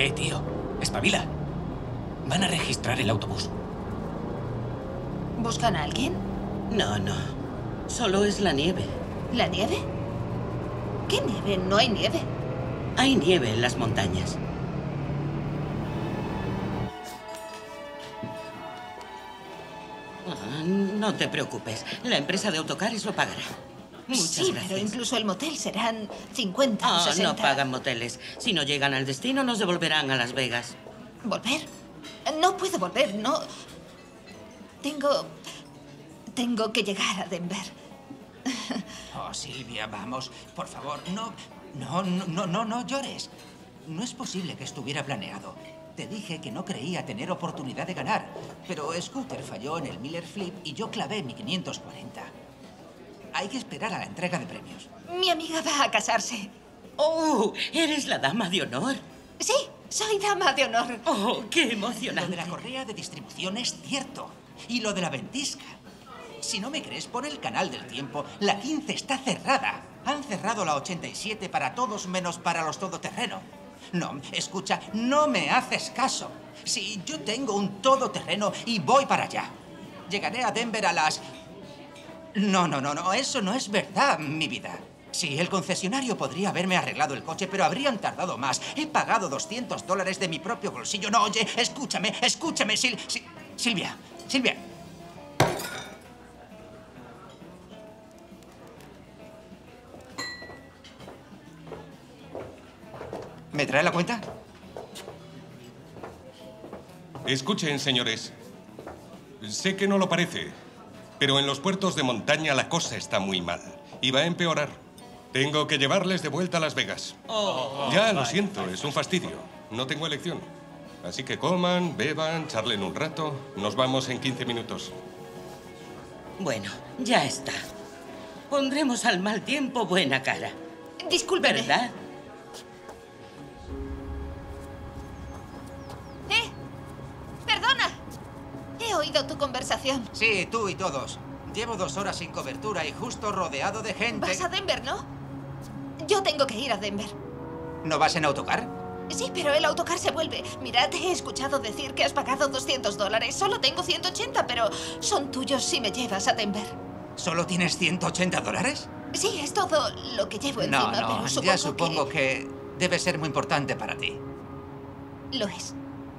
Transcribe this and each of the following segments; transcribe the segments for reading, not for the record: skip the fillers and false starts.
Tío, espabila. Van a registrar el autobús. ¿Buscan a alguien? No, no. Solo es la nieve. ¿La nieve? ¿Qué nieve? No hay nieve. Hay nieve en las montañas. No te preocupes. La empresa de autocares lo pagará. Muchas gracias. Pero incluso el motel serán 50 o 60. No pagan moteles. Si no llegan al destino, nos devolverán a Las Vegas. ¿Volver? No puedo volver, no. Tengo que llegar a Denver. Oh, Silvia, vamos. Por favor, no llores. No es posible que estuviera planeado. Te dije que no creía tener oportunidad de ganar, pero Scooter falló en el Miller Flip y yo clavé mi 540. Hay que esperar a la entrega de premios. Mi amiga va a casarse. ¡Oh! ¿Eres la dama de honor? Sí, soy dama de honor. ¡Oh, qué emocionante! Lo de la correa de distribución es cierto. Y lo de la ventisca. Si no me crees, pon el canal del tiempo. La 15 está cerrada. Han cerrado la 87 para todos menos para los todoterreno. No, escucha, no me haces caso. Sí, yo tengo un todoterreno y voy para allá. Llegaré a Denver a las... No, eso no es verdad, mi vida. Sí, el concesionario podría haberme arreglado el coche, pero habrían tardado más. He pagado $200 de mi propio bolsillo. No, oye, escúchame, Silvia. ¿Me trae la cuenta? Escuchen, señores. Sé que no lo parece, pero en los puertos de montaña la cosa está muy mal. Y va a empeorar. Tengo que llevarles de vuelta a Las Vegas. Ya, lo siento, es un fastidio. No tengo elección. Así que coman, beban, charlen un rato. Nos vamos en 15 minutos. Bueno, ya está. Pondremos al mal tiempo buena cara. Discúlpeme. ¿Verdad? ¡Perdona! He oído tu conversación. Sí, tú y todos. Llevo 2 horas sin cobertura y justo rodeado de gente. Vas a Denver, ¿no? Yo tengo que ir a Denver. ¿No vas en autocar? Sí, pero el autocar se vuelve. Mira, te he escuchado decir que has pagado $200. Solo tengo 180, pero son tuyos si me llevas a Denver. ¿Solo tienes $180? Sí, es todo lo que llevo encima, pero ya supongo que debe ser muy importante para ti. Lo es.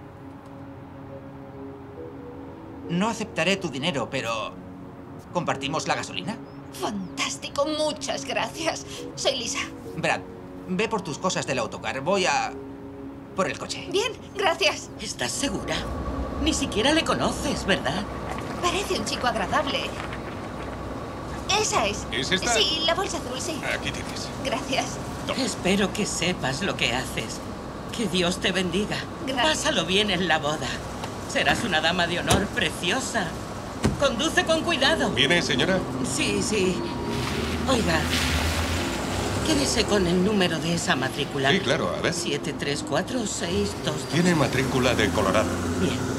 No aceptaré tu dinero, pero... ¿compartimos la gasolina? Fantástico, muchas gracias. Soy Lisa. Brad, ve por tus cosas del autocar. Voy a... por el coche. Bien, gracias. ¿Estás segura? Ni siquiera le conoces, ¿verdad? Parece un chico agradable. Esa es. ¿Es esta? Sí, la bolsa azul, sí. Aquí tienes. Gracias. Toma. Espero que sepas lo que haces. Que Dios te bendiga. Gracias. Pásalo bien en la boda. Serás una dama de honor preciosa. Conduce con cuidado. ¿Viene, señora? Sí. Oiga, quédese con el número de esa matrícula. Sí, claro, a ver. 734622. Tiene matrícula de Colorado. Bien.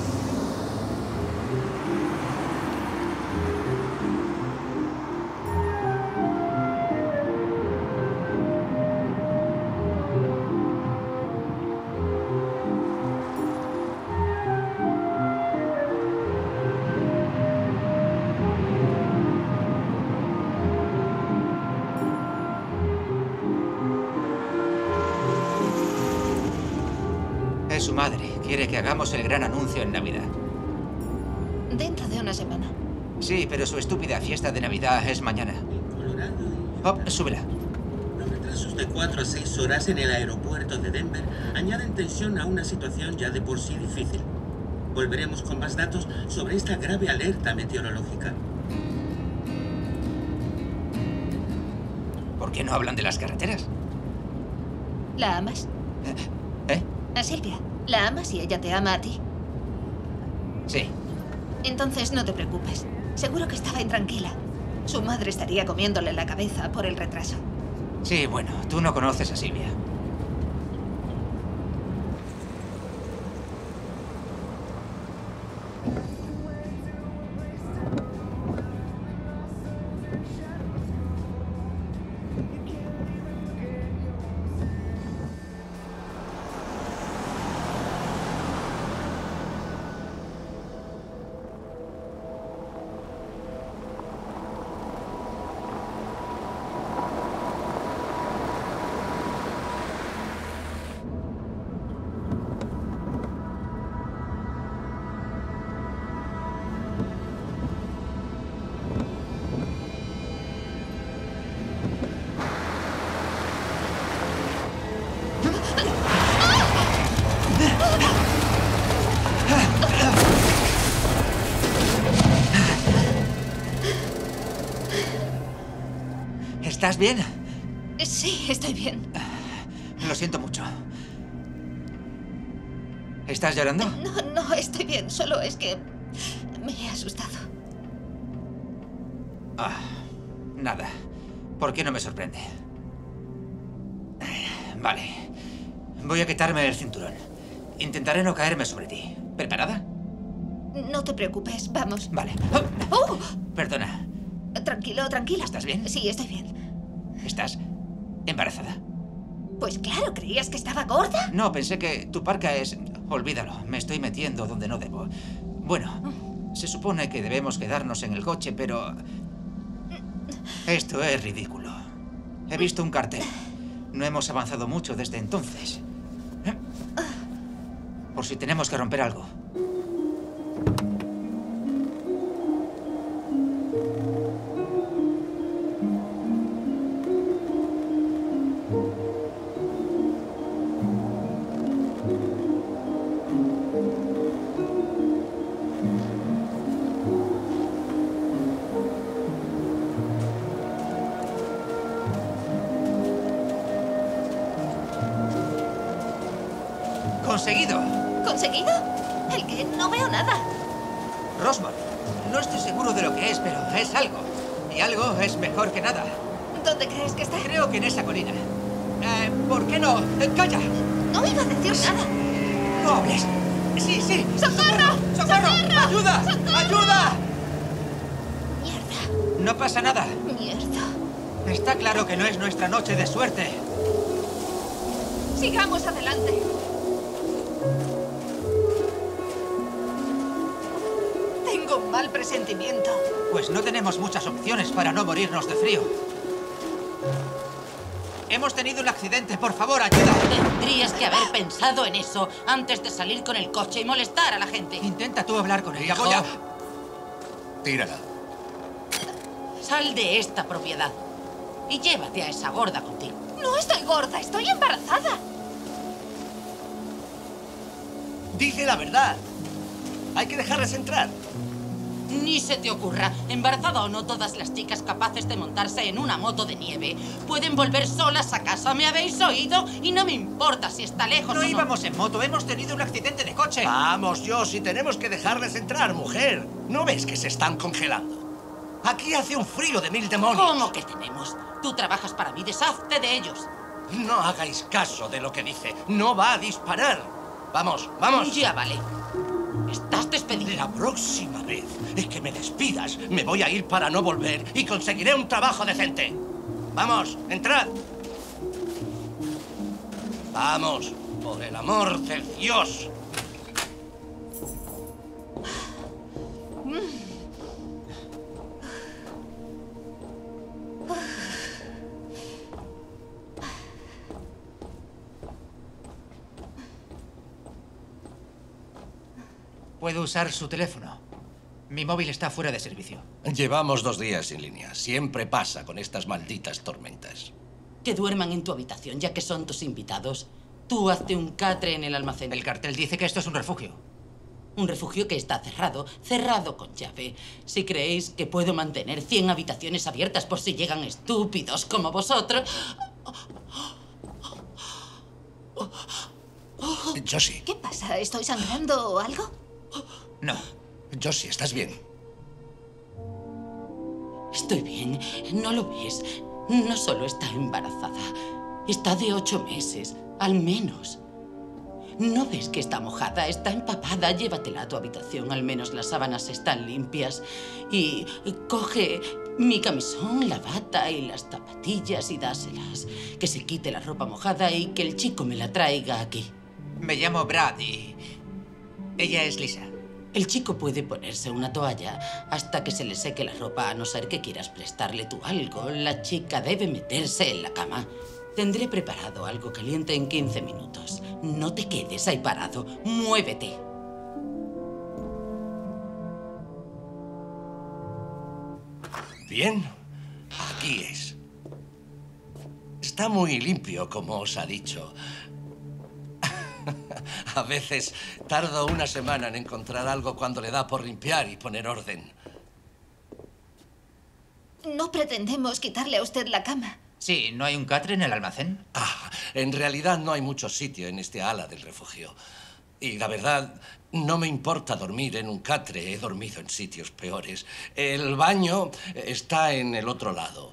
Es su madre. Quiere que hagamos el gran anuncio en Navidad. Dentro de una semana. Sí, pero su estúpida fiesta de Navidad es mañana. Oh, súbela. Los retrasos de 4 a 6 horas en el aeropuerto de Denver añaden tensión a una situación ya de por sí difícil. Volveremos con más datos sobre esta grave alerta meteorológica. ¿Por qué no hablan de las carreteras? ¿La amas? ¿Eh? A Silvia. ¿La amas y ella te ama a ti? Sí. Entonces no te preocupes. Seguro que estaba intranquila. Su madre estaría comiéndole la cabeza por el retraso. Sí, bueno, tú no conoces a Silvia. ¿Estás bien? Sí, estoy bien. Lo siento mucho. ¿Estás llorando? No, estoy bien. Solo es que me he asustado. Nada. ¿Por qué no me sorprende? Vale. Voy a quitarme el cinturón. Intentaré no caerme sobre ti. ¿Preparada? No te preocupes, vamos. Vale. ¡Oh! Perdona. Tranquilo, tranquila. ¿Estás bien? Sí, estoy bien. ¿Estás embarazada? Pues claro, ¿creías que estaba gorda? No, pensé que tu parca es... Olvídalo, me estoy metiendo donde no debo. Bueno, se supone que debemos quedarnos en el coche, pero... Esto es ridículo. He visto un cartel. No hemos avanzado mucho desde entonces. Por si tenemos que romper algo. ¡Conseguido! ¿Conseguido? ¿El qué? No veo nada. Rosmond, no estoy seguro de lo que es, pero es algo. Y algo es mejor que nada. ¿Dónde crees que está? Creo que en esa colina. ¿Por qué no? ¡Calla! No iba a decir nada. ¡No hables! ¡Sí, sí! ¡Socorro! ¡Socorro! ¡Socorro! ¡Ayuda! ¡Socorro! ¡Ayuda! Mierda. No pasa nada. Mierda. Está claro que no es nuestra noche de suerte. Sigamos adelante. Tengo un mal presentimiento. Pues no tenemos muchas opciones para no morirnos de frío. Hemos tenido un accidente. Por favor, ayuda. Tendrías que haber pensado en eso antes de salir con el coche y molestar a la gente. Intenta tú hablar con ella. Hijo. Voy a... Tírala. Sal de esta propiedad y llévate a esa gorda contigo. No estoy gorda, estoy embarazada. Dice la verdad. Hay que dejarles entrar. Ni se te ocurra. Embarazada o no, todas las chicas capaces de montarse en una moto de nieve pueden volver solas a casa. ¿Me habéis oído? Y no me importa si está lejos No o no. íbamos en moto. Hemos tenido un accidente de coche. Vamos, Josie, tenemos que dejarles entrar, mujer. ¿No ves que se están congelando? Aquí hace un frío de 1000 demonios. ¿Cómo que tenemos? Tú trabajas para mí, deshazte de ellos. No hagáis caso de lo que dice. No va a disparar. Vamos, vamos. Ya vale. Estás despedido. La próxima vez que me despidas, me voy a ir para no volver y conseguiré un trabajo decente. Vamos, entrad. Vamos, por el amor de Dios. ¿Puedo usar su teléfono? Mi móvil está fuera de servicio. Llevamos 2 días sin línea. Siempre pasa con estas malditas tormentas. Que duerman en tu habitación, ya que son tus invitados. Tú hazte un catre en el almacén. El cartel dice que esto es un refugio. Un refugio que está cerrado, cerrado con llave. Si creéis que puedo mantener 100 habitaciones abiertas por si llegan estúpidos como vosotros... Josie, ¿Qué pasa? ¿Estoy sangrando o algo? No. Josie, ¿estás bien? Estoy bien, ¿no lo ves? No solo está embarazada, está de 8 meses, al menos. ¿No ves que está mojada? Está empapada. Llévatela a tu habitación, al menos las sábanas están limpias. Y coge mi camisón, la bata y las zapatillas y dáselas. Que se quite la ropa mojada y que el chico me la traiga aquí. Me llamo Brad y... ella es Lisa. El chico puede ponerse una toalla hasta que se le seque la ropa, a no ser que quieras prestarle tú algo. La chica debe meterse en la cama. Tendré preparado algo caliente en 15 minutos. No te quedes ahí parado. ¡Muévete! Bien, aquí es. Está muy limpio, como os ha dicho. A veces tardo una semana en encontrar algo cuando le da por limpiar y poner orden. No pretendemos quitarle a usted la cama. Sí, ¿no hay un catre en el almacén? En realidad no hay mucho sitio en este ala del refugio. Y la verdad, no me importa dormir en un catre. He dormido en sitios peores. El baño está en el otro lado.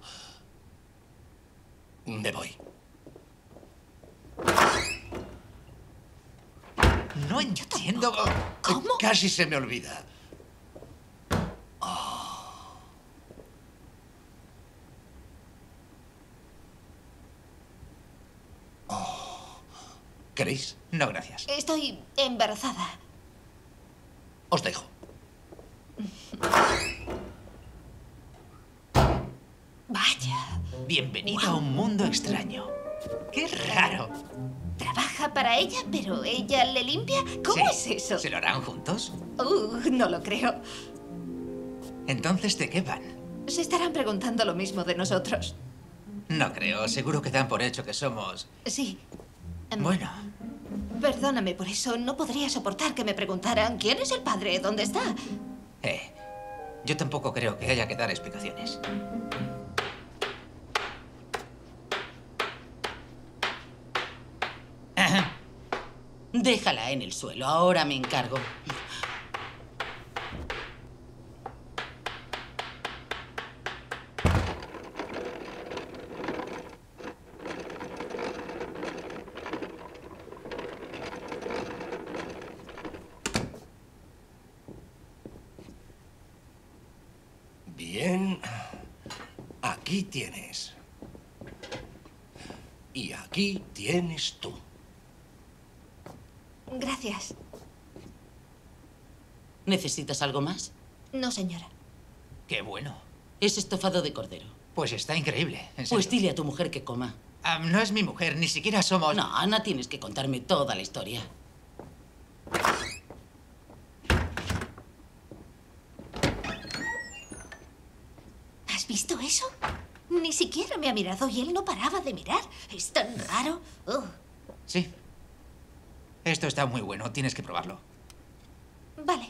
Me voy. No entiendo. ¿Cómo? Casi se me olvida. ¿Queréis? No, gracias. Estoy embarazada. Os dejo. Vaya. Bienvenido a un mundo extraño. ¡Qué raro! Trabaja para ella, pero ella le limpia. ¿Cómo es eso? ¿Se lo harán juntos? No lo creo. Entonces, ¿de qué van? Se estarán preguntando lo mismo de nosotros. No creo. Seguro que dan por hecho que somos... Sí. Bueno. Perdóname por eso. No podría soportar que me preguntaran ¿quién es el padre? ¿Dónde está? Yo tampoco creo que haya que dar explicaciones. Déjala en el suelo, ahora me encargo. Bien. Aquí tienes. Y aquí tienes tú. Gracias. ¿Necesitas algo más? No, señora. ¡Qué bueno! Es estofado de cordero. Pues está increíble. En serio. Pues dile a tu mujer que coma. No es mi mujer, ni siquiera somos... No, Ana, tienes que contarme toda la historia. ¿Has visto eso? Ni siquiera me ha mirado y él no paraba de mirar. Es tan raro. Sí. Esto está muy bueno, tienes que probarlo. Vale.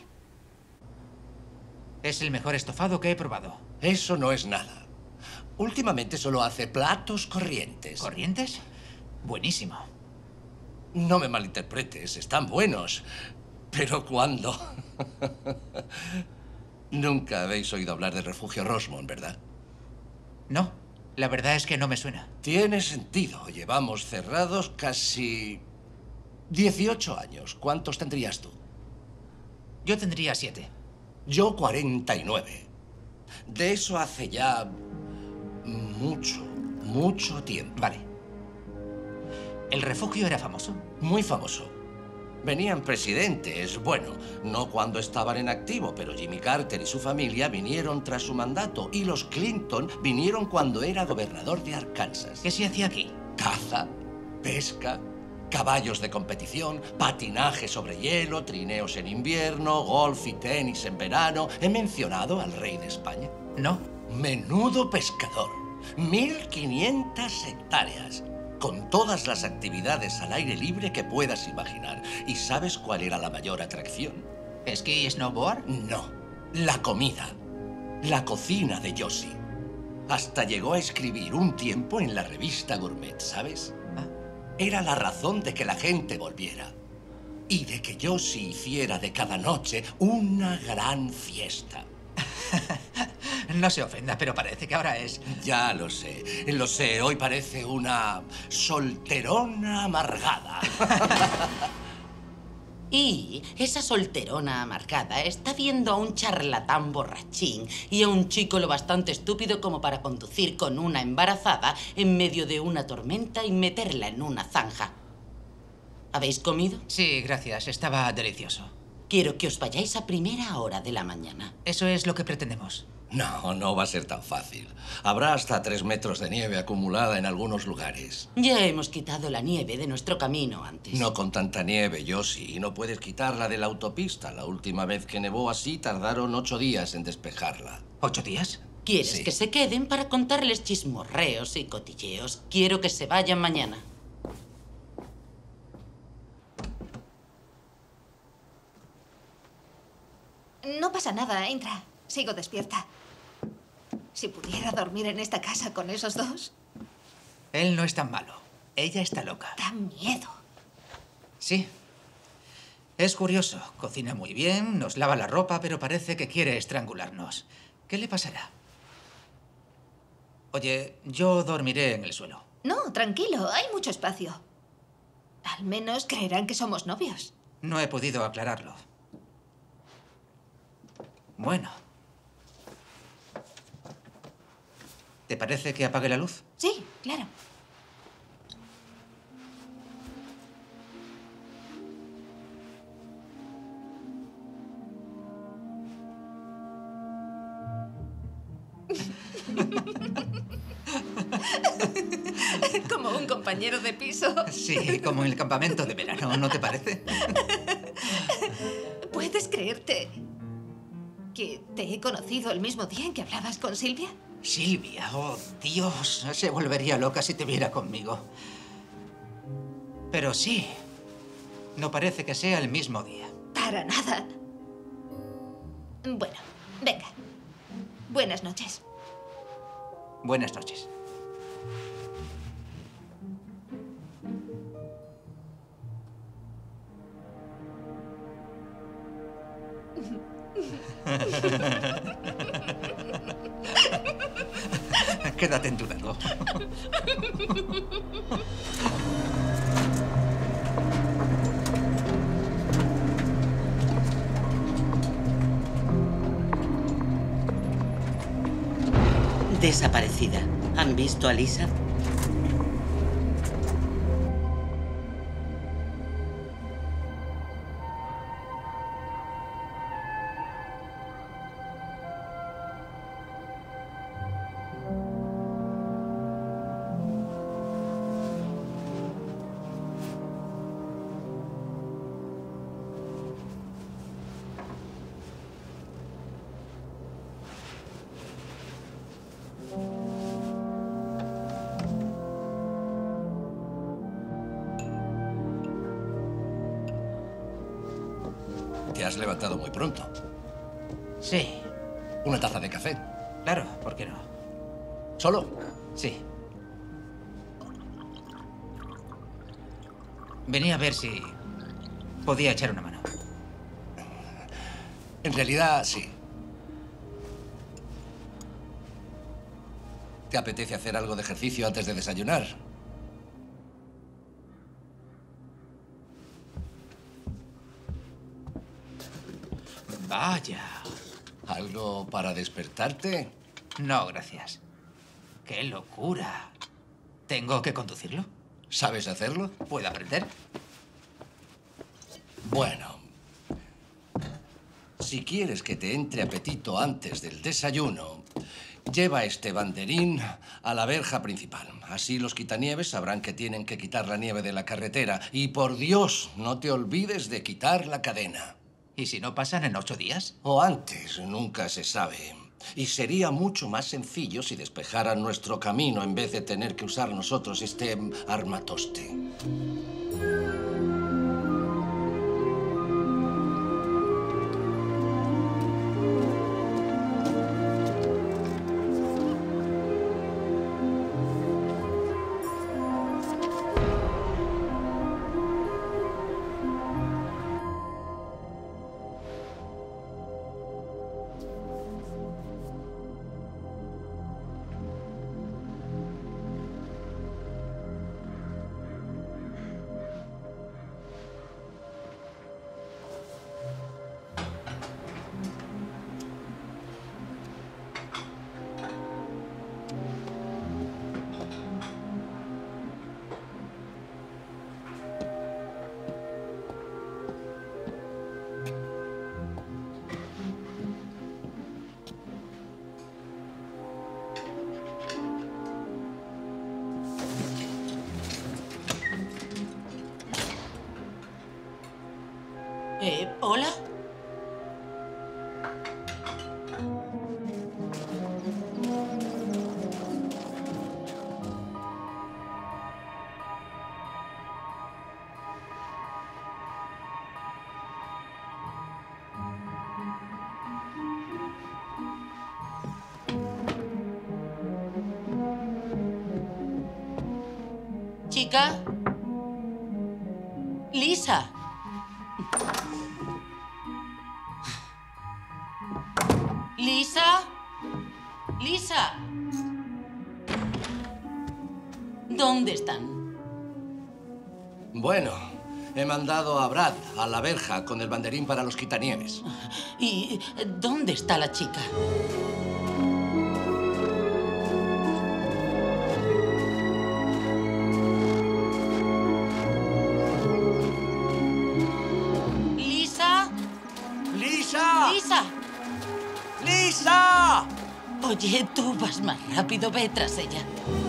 Es el mejor estofado que he probado. Eso no es nada. Últimamente solo hace platos corrientes. ¿Corrientes? Buenísimo. No me malinterpretes, están buenos. Pero ¿cuándo? Nunca habéis oído hablar del refugio Rosemont, ¿verdad? No, la verdad es que no me suena. Tiene sentido. Llevamos cerrados casi 18 años. ¿Cuántos tendrías tú? Yo tendría 7. Yo 49. De eso hace ya mucho tiempo. Vale. ¿El refugio era famoso? Muy famoso. Venían presidentes, bueno, no cuando estaban en activo, pero Jimmy Carter y su familia vinieron tras su mandato y los Clinton vinieron cuando era gobernador de Arkansas. ¿Qué se hacía aquí? Caza, pesca, caballos de competición, patinaje sobre hielo, trineos en invierno, golf y tenis en verano. ¿He mencionado al rey de España? No. Menudo pescador. 1500 hectáreas. Con todas las actividades al aire libre que puedas imaginar. ¿Y sabes cuál era la mayor atracción? ¿Esquí y snowboard? No, la comida. La cocina de Josie. Hasta llegó a escribir un tiempo en la revista Gourmet, ¿sabes? Era la razón de que la gente volviera. Y de que Josie hiciera de cada noche una gran fiesta. No se ofenda, pero parece que ahora es... Ya lo sé. Hoy parece una solterona amargada. Y esa solterona amargada está viendo a un charlatán borrachín y a un chico lo bastante estúpido como para conducir con una embarazada en medio de una tormenta y meterla en una zanja. ¿Habéis comido? Sí, gracias. Estaba delicioso. Quiero que os vayáis a primera hora de la mañana. Eso es lo que pretendemos. No va a ser tan fácil. Habrá hasta 3 metros de nieve acumulada en algunos lugares. Ya hemos quitado la nieve de nuestro camino antes. No con tanta nieve, Josie. Y no puedes quitarla de la autopista. La última vez que nevó así tardaron 8 días en despejarla. ¿8 días? ¿Quieres Sí. que se queden para contarles chismorreos y cotilleos? Quiero que se vayan mañana. No pasa nada, entra. Sigo despierta. Si pudiera dormir en esta casa con esos dos. Él no es tan malo. Ella está loca. Da miedo. Sí. Es curioso. Cocina muy bien, nos lava la ropa, pero parece que quiere estrangularnos. ¿Qué le pasará? Oye, yo dormiré en el suelo. No, tranquilo, hay mucho espacio. Al menos creerán que somos novios. No he podido aclararlo. Bueno. ¿Te parece que apague la luz? Sí, claro. Como un compañero de piso. Sí, como en el campamento de verano, ¿no te parece? ¿Puedes creerte que te he conocido el mismo día en que hablabas con Silvia? Silvia, oh Dios, se volvería loca si te viera conmigo. Pero sí, no parece que sea el mismo día. Para nada. Bueno, venga. Buenas noches. Buenas noches. Quédate en tu lado. Desaparecida. ¿Han visto a Lisa? Te has levantado muy pronto. Sí, Una taza de café. claro, ¿por qué no? ¿Solo? Sí. Venía a ver si podía echar una mano. En realidad, sí. ¿Te apetece hacer algo de ejercicio antes de desayunar? Vaya. ¿Algo para despertarte? No, gracias. ¡Qué locura! ¿Tengo que conducirlo? ¿Sabes hacerlo? ¿Puedo aprender? Bueno. Si quieres que te entre apetito antes del desayuno, lleva este banderín a la verja principal. Así los quitanieves sabrán que tienen que quitar la nieve de la carretera. Y por Dios, no te olvides de quitar la cadena. ¿Y si no pasan en 8 días? O antes, nunca se sabe. Y sería mucho más sencillo si despejaran nuestro camino en vez de tener que usar nosotros este armatoste. chica? Lisa. Lisa. Lisa. ¿Dónde están? Bueno, he mandado a Brad a la verja con el banderín para los quitanieves. ¿Y dónde está la chica? ¿Lisa? ¡Lisa! ¡Lisa! ¡Lisa! Oye, tú vas más rápido, ve tras ella.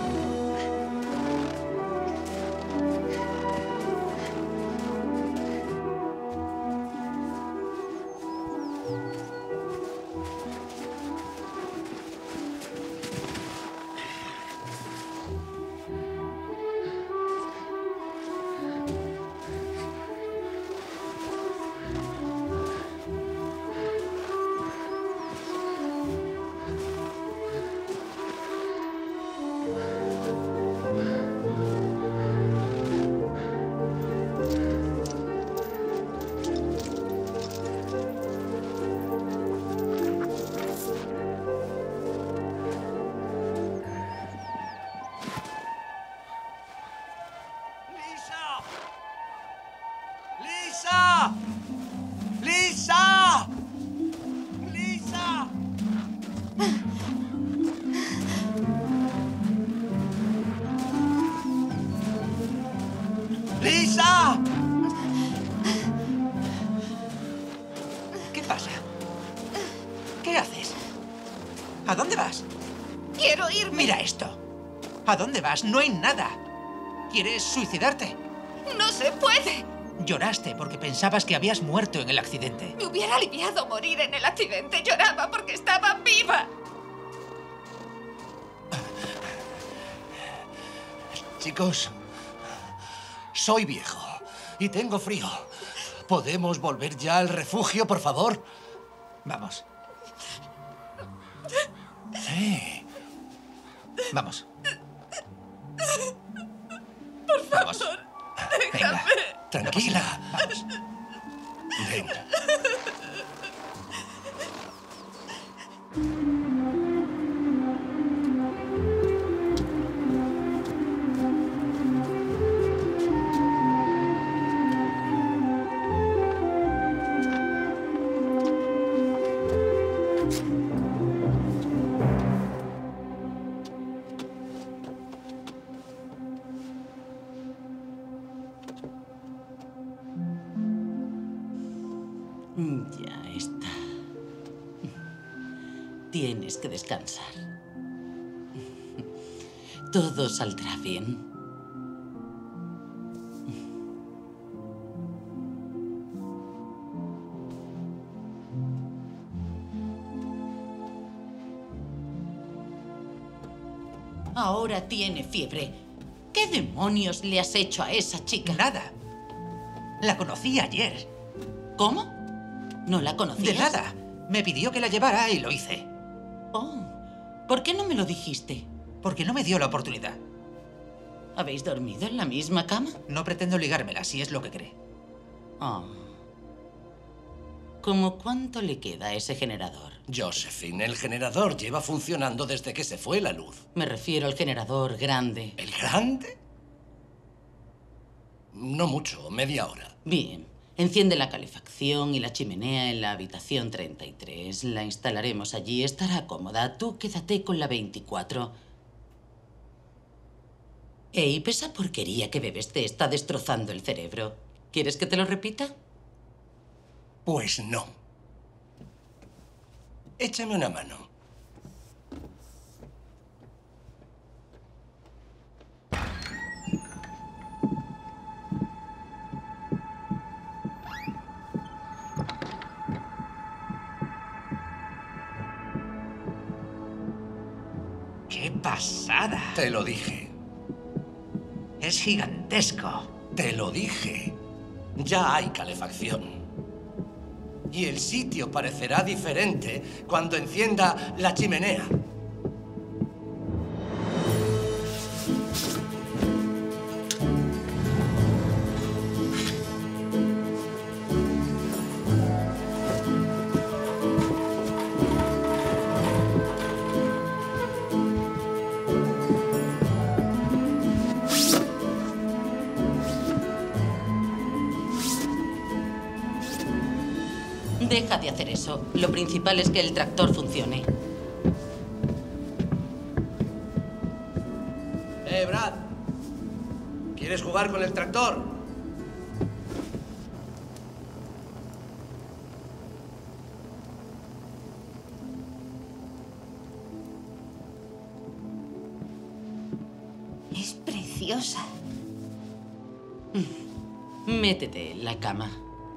¡Lisa! ¡Lisa! ¡Lisa! ¡Lisa! ¿Qué pasa? ¿Qué haces? ¿A dónde vas? Quiero irme. Mira esto. ¿A dónde vas? No hay nada. ¿Quieres suicidarte? No se puede. Lloraste porque pensabas que habías muerto en el accidente. Me hubiera aliviado morir en el accidente. Lloraba porque estaba viva. Chicos, soy viejo y tengo frío. ¿Podemos volver ya al refugio, por favor? Vamos. Vamos. Por favor, Vamos. déjame. Tranquila. Vamos. Ven. Ya está. Tienes que descansar. Todo saldrá bien. Ahora tiene fiebre. ¿Qué demonios le has hecho a esa chica? Nada. La conocí ayer. ¿Cómo? ¿No la conocías? De nada. Me pidió que la llevara y lo hice. Oh, ¿por qué no me lo dijiste? Porque no me dio la oportunidad. ¿Habéis dormido en la misma cama? No pretendo ligármela, si es lo que cree. Oh. ¿Cómo cuánto le queda a ese generador? Josephine, el generador lleva funcionando desde que se fue la luz. Me refiero al generador grande. ¿El grande? No mucho, media hora. Bien. Enciende la calefacción y la chimenea en la habitación 33. La instalaremos allí. Estará cómoda. Tú quédate con la 24. Ey, esa porquería que bebes te está destrozando el cerebro. ¿Quieres que te lo repita? Pues no. Échame una mano. ¡Qué pasada! Te lo dije. Es gigantesco. Te lo dije. Ya hay calefacción. Y el sitio parecerá diferente cuando encienda la chimenea. Deja de hacer eso. Lo principal es que el tractor funcione. Brad. ¿Quieres jugar con el tractor? Es preciosa. Métete en la cama.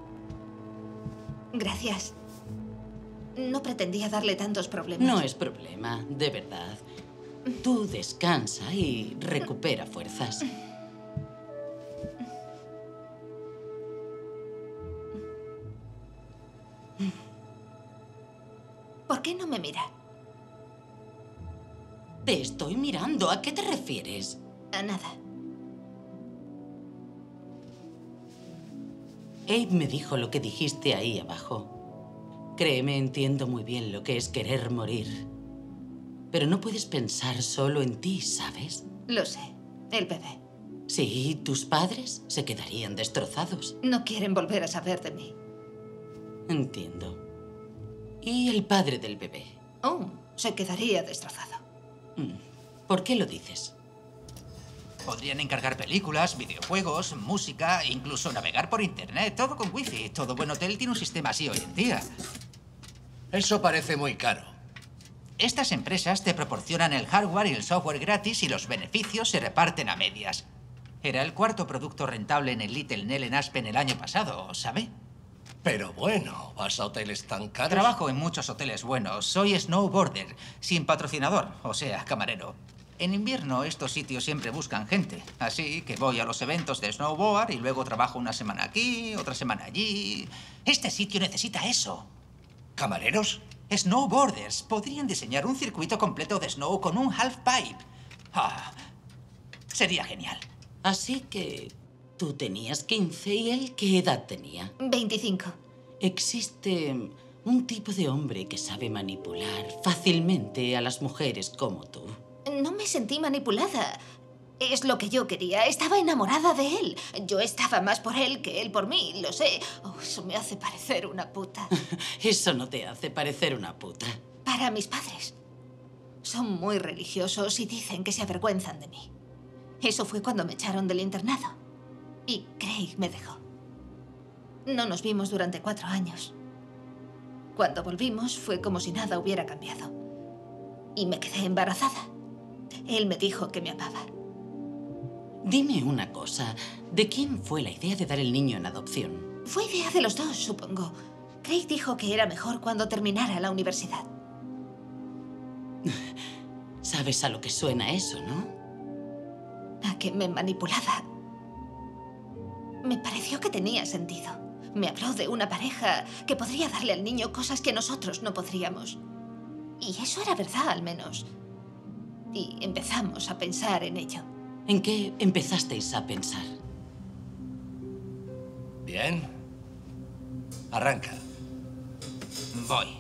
Gracias. No pretendía darle tantos problemas. No es problema, de verdad. Tú descansa y recupera fuerzas. ¿Por qué no me mira? Te estoy mirando. ¿A qué te refieres? A nada. Abe me dijo lo que dijiste ahí abajo. Créeme, entiendo muy bien lo que es querer morir. Pero no puedes pensar solo en ti, ¿sabes? Lo sé. El bebé. Sí, tus padres se quedarían destrozados. No quieren volver a saber de mí. Entiendo. ¿Y el padre del bebé? Oh, se quedaría destrozado. ¿Por qué lo dices? Podrían encargar películas, videojuegos, música, incluso navegar por internet, todo con wifi. Todo buen hotel tiene un sistema así hoy en día. Eso parece muy caro. Estas empresas te proporcionan el hardware y el software gratis y los beneficios se reparten a medias. Era el cuarto producto rentable en el Little Nell en Aspen el año pasado, ¿sabe? Pero bueno, ¿vas a hoteles tan caros? Trabajo en muchos hoteles buenos. Soy snowboarder, sin patrocinador, o sea, camarero. En invierno estos sitios siempre buscan gente, así que voy a los eventos de snowboard y luego trabajo una semana aquí, otra semana allí. Este sitio necesita eso. ¿Camareros? Snowboarders podrían diseñar un circuito completo de snow con un halfpipe. Sería genial. Así que tú tenías 15 y él, ¿qué edad tenía? 25. Existe un tipo de hombre que sabe manipular fácilmente a las mujeres como tú. No me sentí manipulada. Es lo que yo quería. Estaba enamorada de él. Yo estaba más por él que él por mí, lo sé. Oh, eso me hace parecer una puta. Eso no te hace parecer una puta. Para mis padres. Son muy religiosos y dicen que se avergüenzan de mí. Eso fue cuando me echaron del internado. Y Craig me dejó. No nos vimos durante 4 años. Cuando volvimos fue como si nada hubiera cambiado. Y me quedé embarazada. Él me dijo que me amaba. Dime una cosa. ¿De quién fue la idea de dar el niño en adopción? Fue idea de los dos, supongo. Craig dijo que era mejor cuando terminara la universidad. ¿Sabes a lo que suena eso, no? A que me manipulaba. Me pareció que tenía sentido. Me habló de una pareja que podría darle al niño cosas que nosotros no podríamos. Y eso era verdad, al menos. Y empezamos a pensar en ello. ¿En qué empezasteis a pensar? Bien. Arranca. Voy.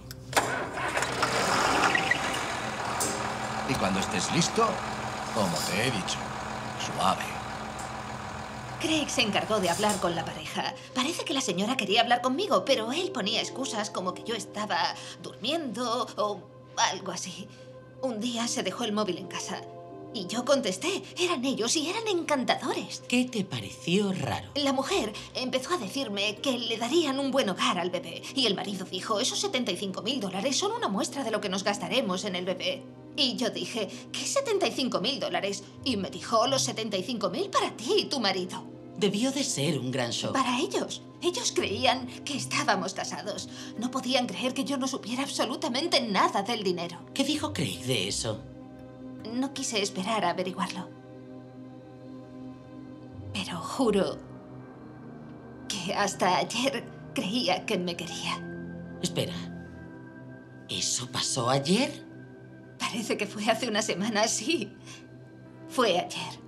Y cuando estés listo, como te he dicho, suave. Craig se encargó de hablar con la pareja. Parece que la señora quería hablar conmigo, pero él ponía excusas como que yo estaba durmiendo o algo así. Un día se dejó el móvil en casa. Y yo contesté. Eran ellos y eran encantadores. ¿Qué te pareció raro? La mujer empezó a decirme que le darían un buen hogar al bebé. Y el marido dijo, esos $75.000 son una muestra de lo que nos gastaremos en el bebé. Y yo dije, ¿qué $75.000? Y me dijo, los 75.000 para ti y tu marido. Debió de ser un gran shock. Para ellos. Ellos creían que estábamos casados. No podían creer que yo no supiera absolutamente nada del dinero. ¿Qué dijo Craig de eso? No quise esperar a averiguarlo. Pero juro que hasta ayer creía que me quería. Espera. ¿Eso pasó ayer? Parece que fue hace una semana, sí. Fue ayer.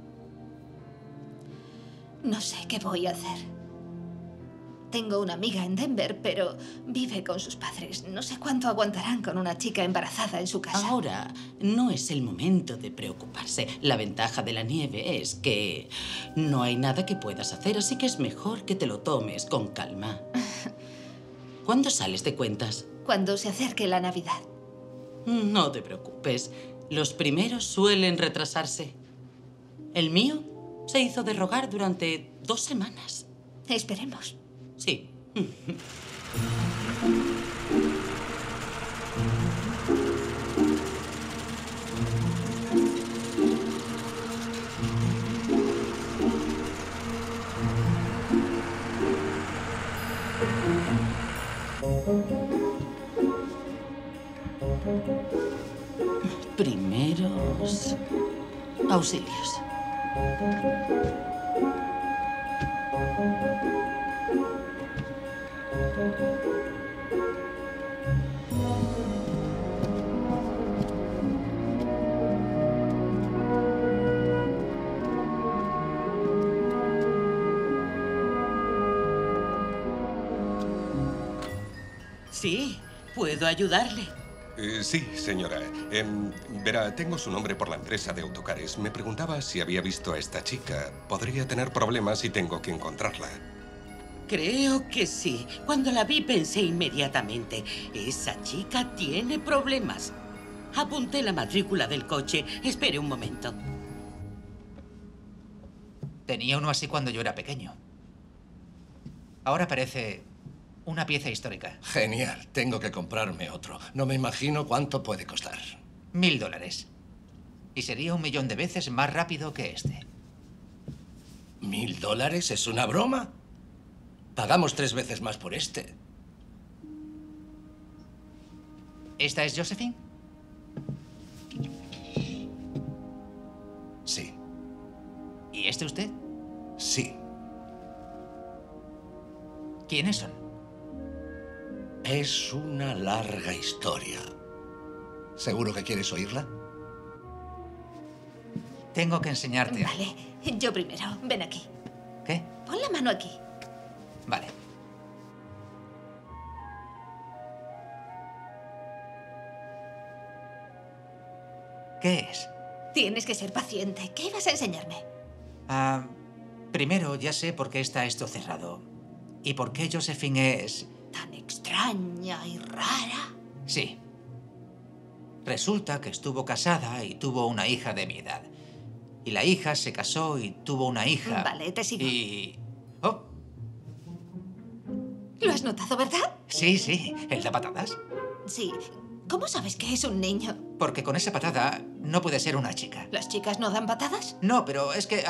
No sé qué voy a hacer. Tengo una amiga en Denver, pero vive con sus padres. No sé cuánto aguantarán con una chica embarazada en su casa. Ahora no es el momento de preocuparse. La ventaja de la nieve es que no hay nada que puedas hacer, así que es mejor que te lo tomes con calma. ¿Cuándo sales de cuentas? Cuando se acerque la Navidad. No te preocupes. Los primeros suelen retrasarse. El mío se hizo de rogar durante 2 semanas. Esperemos. Sí. Primeros auxilios. Sí, puedo ayudarle. Sí, señora. Verá, tengo su nombre por la empresa de autocares. Me preguntaba si había visto a esta chica. Podría tener problemas y tengo que encontrarla. Creo que sí. Cuando la vi pensé inmediatamente, esa chica tiene problemas. Apunté la matrícula del coche. Espere un momento. Tenía uno así cuando yo era pequeño. Ahora parece una pieza histórica. Genial. Tengo que comprarme otro. No me imagino cuánto puede costar. $1000. Y sería 1.000.000 de veces más rápido que este. ¿$1000? ¿Es una broma? Pagamos 3 veces más por este. ¿Esta es Josephine? Sí. ¿Y este usted? Sí. ¿Quiénes son? Es una larga historia. ¿Seguro que quieres oírla? Tengo que enseñarte algo. Vale, yo primero. Ven aquí. ¿Qué? Pon la mano aquí. Vale. ¿Qué es? Tienes que ser paciente. ¿Qué ibas a enseñarme? Primero, ya sé por qué está esto cerrado. Y por qué Josephine es... Tan extraña y rara. Sí. Resulta que estuvo casada y tuvo una hija de mi edad. Y la hija se casó y tuvo una hija. Vale, te sigo. Y... Oh, ¿Lo has notado, verdad? sí, sí. ¿Él da patadas? Sí. ¿Cómo sabes que es un niño? Porque con esa patada no puede ser una chica. ¿Las chicas no dan patadas? No, pero es que...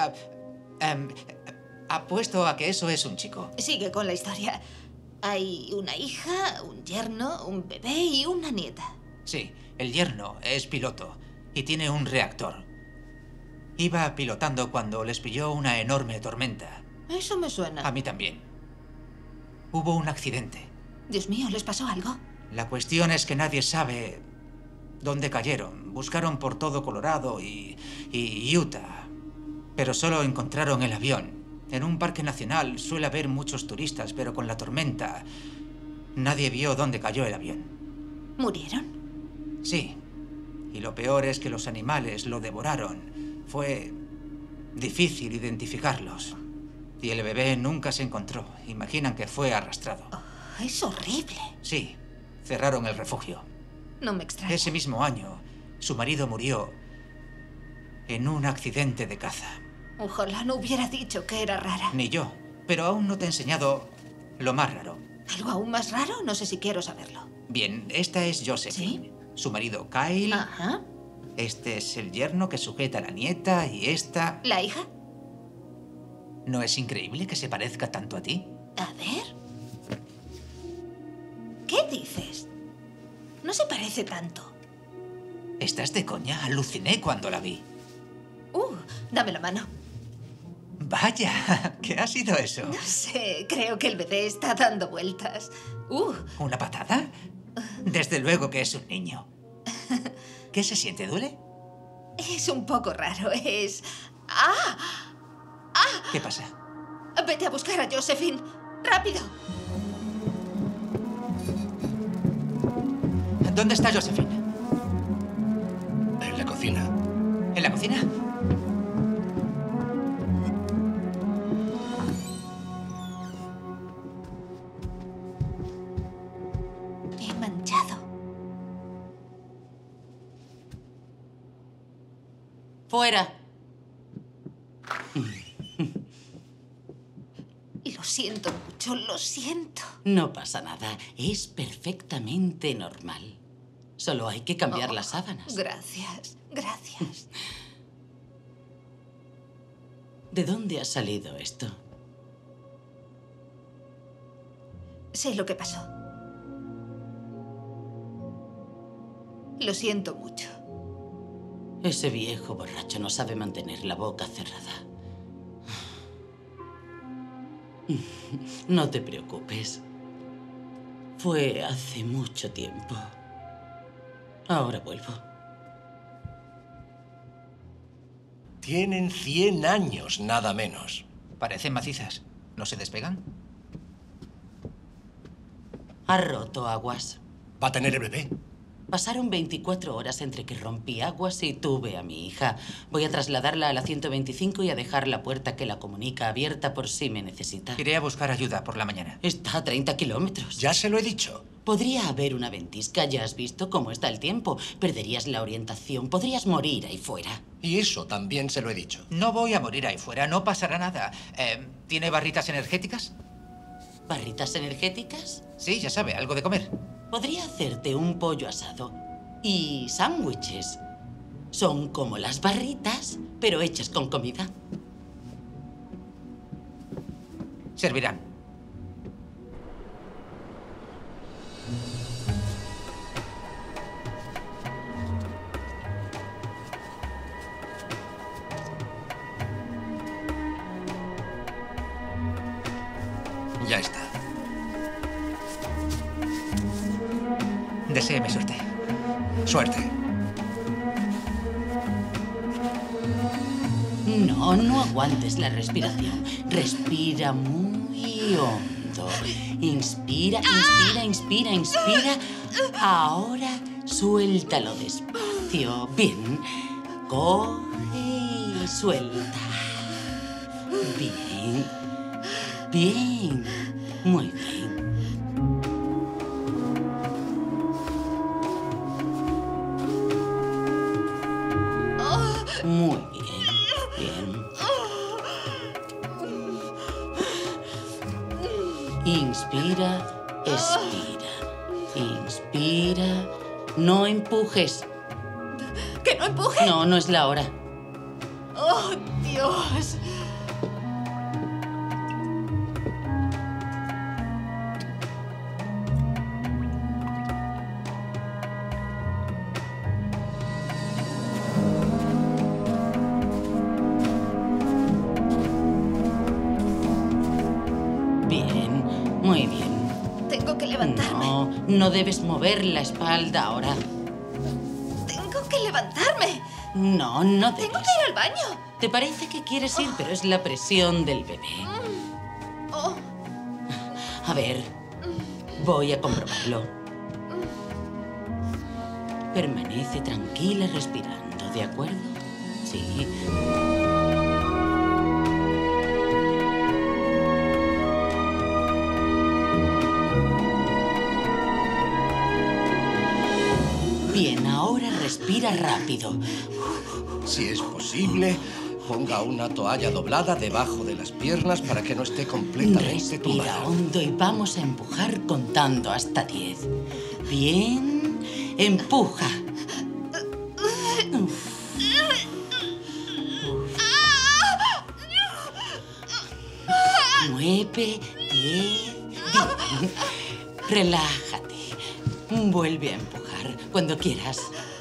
apuesto a que eso es un chico. Sigue con la historia. Hay una hija, un yerno, un bebé y una nieta. Sí, el yerno es piloto y tiene un reactor. Iba pilotando cuando les pilló una enorme tormenta. Eso me suena. A mí también. Hubo un accidente. Dios mío, ¿les pasó algo? La cuestión es que nadie sabe dónde cayeron. Buscaron por todo Colorado y Utah, pero solo encontraron el avión. En un parque nacional suele haber muchos turistas, pero con la tormenta nadie vio dónde cayó el avión. ¿Murieron? Sí. Y lo peor es que los animales lo devoraron. Fue difícil identificarlos. Y el bebé nunca se encontró. Imaginan que fue arrastrado. Oh, es horrible. Sí. Cerraron el refugio. No me extraña. Ese mismo año, su marido murió en un accidente de caza. Ojalá no hubiera dicho que era rara. Ni yo. Pero aún no te he enseñado lo más raro. ¿Algo aún más raro? No sé si quiero saberlo. Bien, esta es Josephine. ¿Sí? Su marido Kyle. Ajá. Este es el yerno que sujeta a la nieta y esta... ¿La hija? ¿No es increíble que se parezca tanto a ti? A ver. ¿Qué dices? No se parece tanto. ¿Estás de coña? Aluciné cuando la vi. Dame la mano. Vaya, ¿qué ha sido eso? No sé, creo que el bebé está dando vueltas. ¿Una patada? Desde luego que es un niño. ¿Qué se siente? ¿Duele? Es un poco raro, es... ¿Qué pasa? Vete a buscar a Josephine. ¡Rápido! ¿Dónde está Josephine? En la cocina. ¿En la cocina? ¡Fuera! Lo siento mucho, lo siento. No pasa nada. Es perfectamente normal. Solo hay que cambiar las sábanas. Gracias, gracias. ¿De dónde ha salido esto? Sé lo que pasó. Lo siento mucho. Ese viejo borracho no sabe mantener la boca cerrada. No te preocupes. Fue hace mucho tiempo. Ahora vuelvo. Tienen 100 años, nada menos. Parecen macizas. ¿No se despegan? Ha roto aguas. ¿Va a tener el bebé? Pasaron 24 horas entre que rompí aguas y tuve a mi hija. Voy a trasladarla a la 125 y a dejar la puerta que la comunica abierta por si me necesita. Iré a buscar ayuda por la mañana. Está a 30 kilómetros. Ya se lo he dicho. Podría haber una ventisca, ya has visto cómo está el tiempo. Perderías la orientación, podrías morir ahí fuera. Y eso también se lo he dicho. No voy a morir ahí fuera, no pasará nada. ¿Tiene barritas energéticas? ¿Barritas energéticas? Sí, ya sabe, algo de comer. Podría hacerte un pollo asado y sándwiches. Son como las barritas, pero hechas con comida. Servirán. Ya está. Deséeme suerte. Suerte. No, no aguantes la respiración. Respira muy hondo. Inspira, inspira, inspira, inspira. Ahora suéltalo despacio. Bien. Coge y suelta. Bien. Bien. Muy bien. Muy bien. Bien. Inspira, expira. Inspira. No empujes. ¿Que no empuje? No, no es la hora. ¡Oh, Dios! Bien, muy bien. Tengo que levantarme. No, no debes mover la espalda ahora. Tengo que levantarme. No, no debes. Tengo que ir al baño. Te parece que quieres ir, pero es la presión del bebé. Oh, A ver, voy a comprobarlo. Permanece tranquila respirando, ¿de acuerdo? Sí. Bien, ahora respira rápido. Si es posible, ponga una toalla doblada debajo de las piernas para que no esté completamente Respira tumbada. hondo y vamos a empujar contando hasta 10. Bien, empuja. Uf. Nueve, 10. Bien. Relájate. Vuelve a empujar cuando quieras.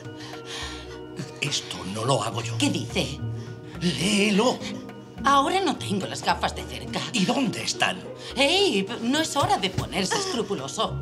Esto no lo hago yo. ¿Qué dice? Léelo. Ahora no tengo las gafas de cerca. ¿Y dónde están? ¡Ey! No es hora de ponerse escrupuloso.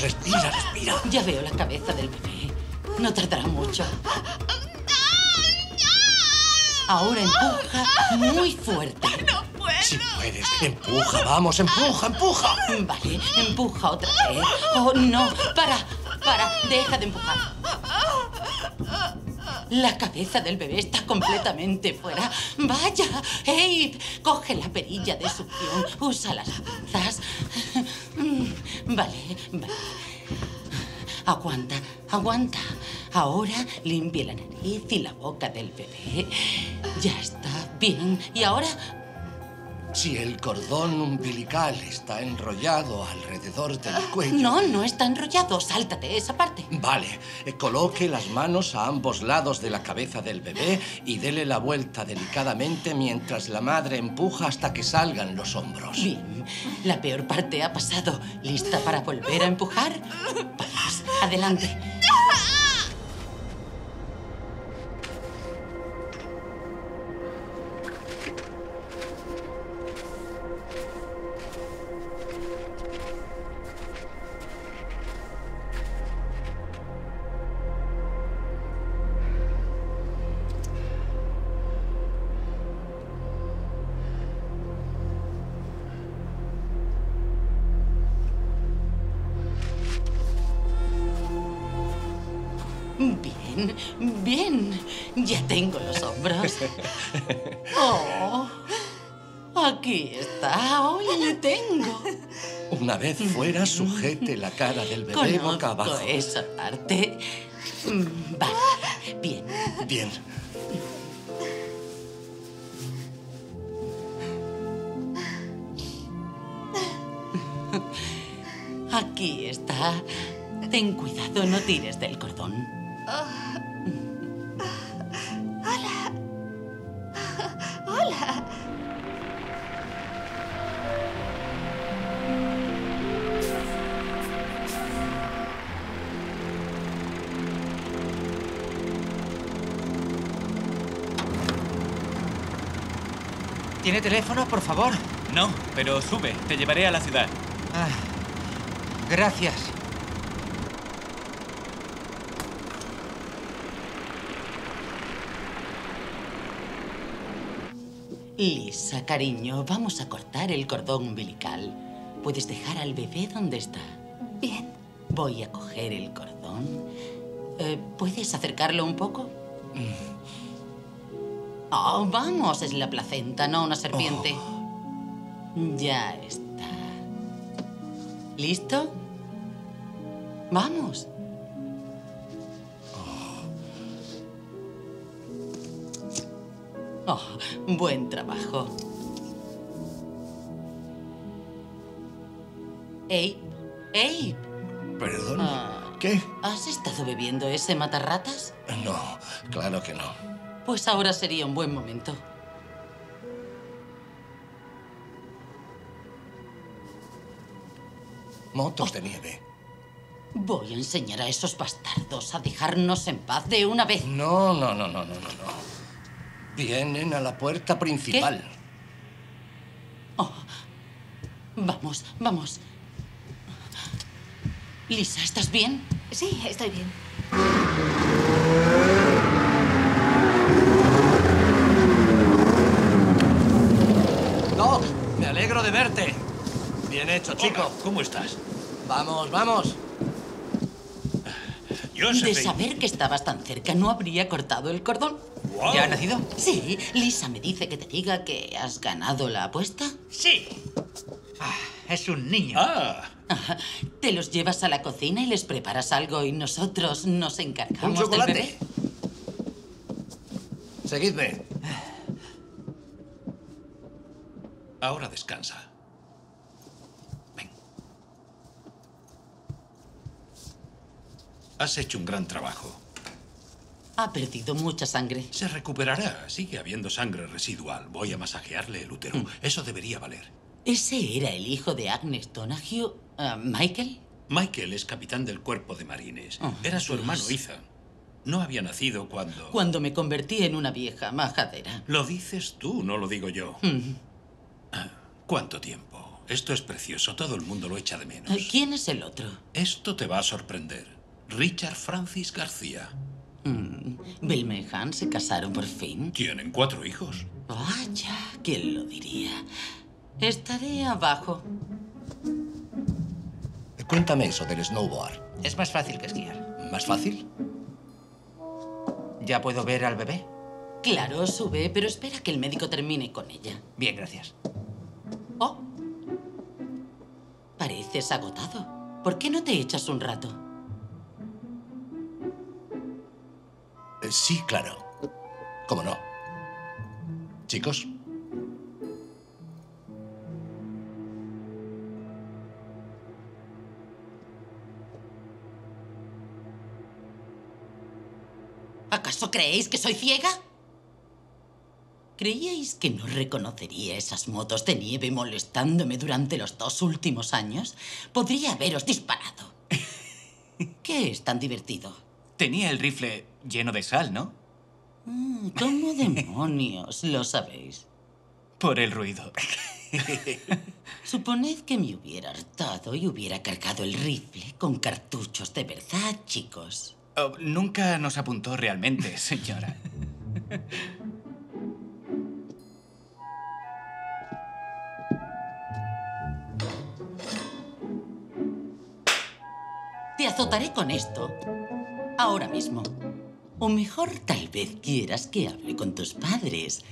respira, respira. Ya veo la cabeza del bebé. No tardará mucho. Ahora empuja muy fuerte. ¡No puedo! Si puedes, empuja, vamos, empuja, empuja. Vale, empuja otra vez. Oh, no, para, deja de empujar. La cabeza del bebé está completamente fuera. ¡Vaya! ¡Abe! Coge la perilla de succión. Usa las pinzas. Vale. Aguanta. Ahora limpia la nariz y la boca del bebé. Ya está bien. ¿Y ahora? Si el cordón umbilical está enrollado alrededor del cuello... No está enrollado. Sáltate esa parte. Vale, coloque las manos a ambos lados de la cabeza del bebé y dele la vuelta delicadamente mientras la madre empuja hasta que salgan los hombros. Bien, la peor parte ha pasado. ¿Lista para volver a empujar? Vamos, adelante. Bien. Ya tengo los hombros. Oh, aquí está. Hoy le tengo. Una vez fuera, sujete la cara del bebé boca abajo. Conozco esa parte. Vale, bien. Bien. Aquí está. Ten cuidado, no tires del cordón. ¡Hola! ¿Tiene teléfono, por favor? No, pero sube. Te llevaré a la ciudad. Gracias. Lisa, cariño, vamos a cortar el cordón umbilical. ¿Puedes dejar al bebé donde está? Bien. Voy a coger el cordón. ¿Puedes acercarlo un poco? Oh, vamos, es la placenta, no una serpiente. Ya está. ¿Listo? Vamos. Oh, buen trabajo. Abe. ¿Perdón? ¿Qué? ¿Has estado bebiendo ese matarratas? No, claro que no. Pues ahora sería un buen momento. Motos de nieve. Voy a enseñar a esos bastardos a dejarnos en paz de una vez. No. Vienen a la puerta principal. ¿Qué? Oh. Vamos. Lisa, ¿estás bien? Sí, estoy bien. Doc, me alegro de verte. Bien hecho, chico. Hola, ¿cómo estás? Vamos. De saber que estabas tan cerca, ¿no habría cortado el cordón? Wow. ¿Ya ha nacido? Sí, Lisa me dice que te diga que has ganado la apuesta. Sí. Es un niño. Ajá. Te los llevas a la cocina y les preparas algo y nosotros nos Un encargamos del chocolate. bebé. Seguidme. Ahora descansa. Ven. Has hecho un gran trabajo. Ha perdido mucha sangre. Se recuperará. Sigue habiendo sangre residual. Voy a masajearle el útero. Eso debería valer. ¿Ese era el hijo de Agnes Donahue, Michael? Michael es capitán del cuerpo de marines. Oh, Era su hermano Dios. Ethan. No había nacido cuando... Cuando me convertí en una vieja majadera. Lo dices tú, no lo digo yo. Mm. ¿Cuánto tiempo? Esto es precioso. Todo el mundo lo echa de menos. ¿Quién es el otro? Esto te va a sorprender. Richard Francis García. Vilma y Han se casaron por fin. Tienen 4 hijos. Vaya, ¿quién lo diría? Estaré abajo. Cuéntame eso del snowboard. Es más fácil que esquiar. ¿Más fácil? ¿Ya puedo ver al bebé? Claro, sube, pero espera que el médico termine con ella. Bien, gracias. Oh. Pareces agotado. ¿Por qué no te echas un rato? Sí, claro. ¿Cómo no? Chicos. ¿Acaso creéis que soy ciega? ¿Creíais que no reconocería esas motos de nieve molestándome durante los 2 últimos años? Podría haberos disparado. ¿Qué es tan divertido? Tenía el rifle lleno de sal, ¿no? ¿Cómo demonios lo sabéis? Por el ruido. Suponed que me hubiera hartado y hubiera cargado el rifle con cartuchos de verdad, chicos. Oh, nunca nos apuntó realmente, señora. Te azotaré con esto ahora mismo. O mejor, tal vez quieras que hable con tus padres.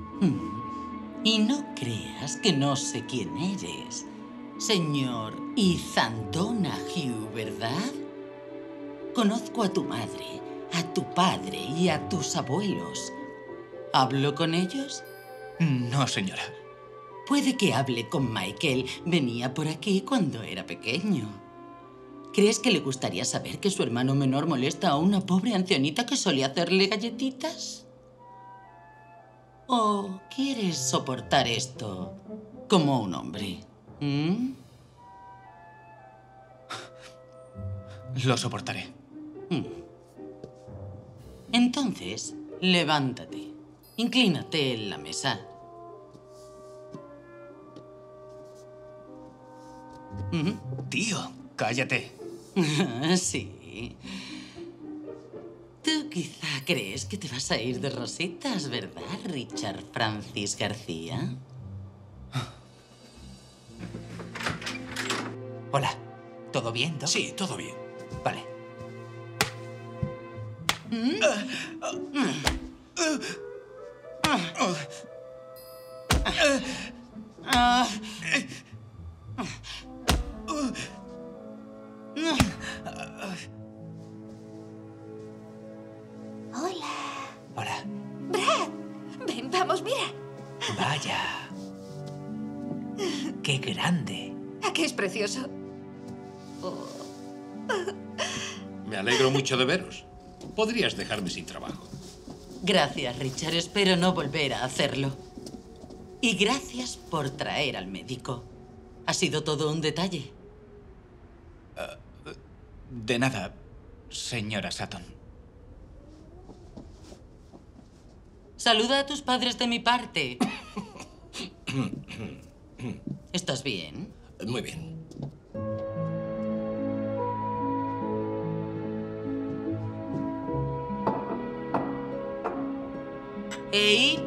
Y no creas que no sé quién eres. Señor Ethan Donahue, ¿verdad? Conozco a tu madre, a tu padre y a tus abuelos. ¿Hablo con ellos? No, señora. Puede que hable con Michael. Venía por aquí cuando era pequeño. ¿Crees que le gustaría saber que su hermano menor molesta a una pobre ancianita que solía hacerle galletitas? ¿O quieres soportar esto como un hombre? Lo soportaré. Entonces, levántate. Inclínate en la mesa. Tío, cállate. Sí. Tú quizá crees que te vas a ir de rositas, ¿verdad, Richard Francis García? Hola. ¿Todo bien, Doc? Sí, todo bien. Vale. Hola. Hola. Brad, ven, vamos, mira. Vaya. ¡Qué grande! ¿A qué es precioso? Me alegro mucho de veros. Podrías dejarme sin trabajo. Gracias, Richard. Espero no volver a hacerlo. Y gracias por traer al médico. Ha sido todo un detalle. De nada, señora Sutton. Saluda a tus padres de mi parte. ¿Estás bien? Muy bien. ¡Ey!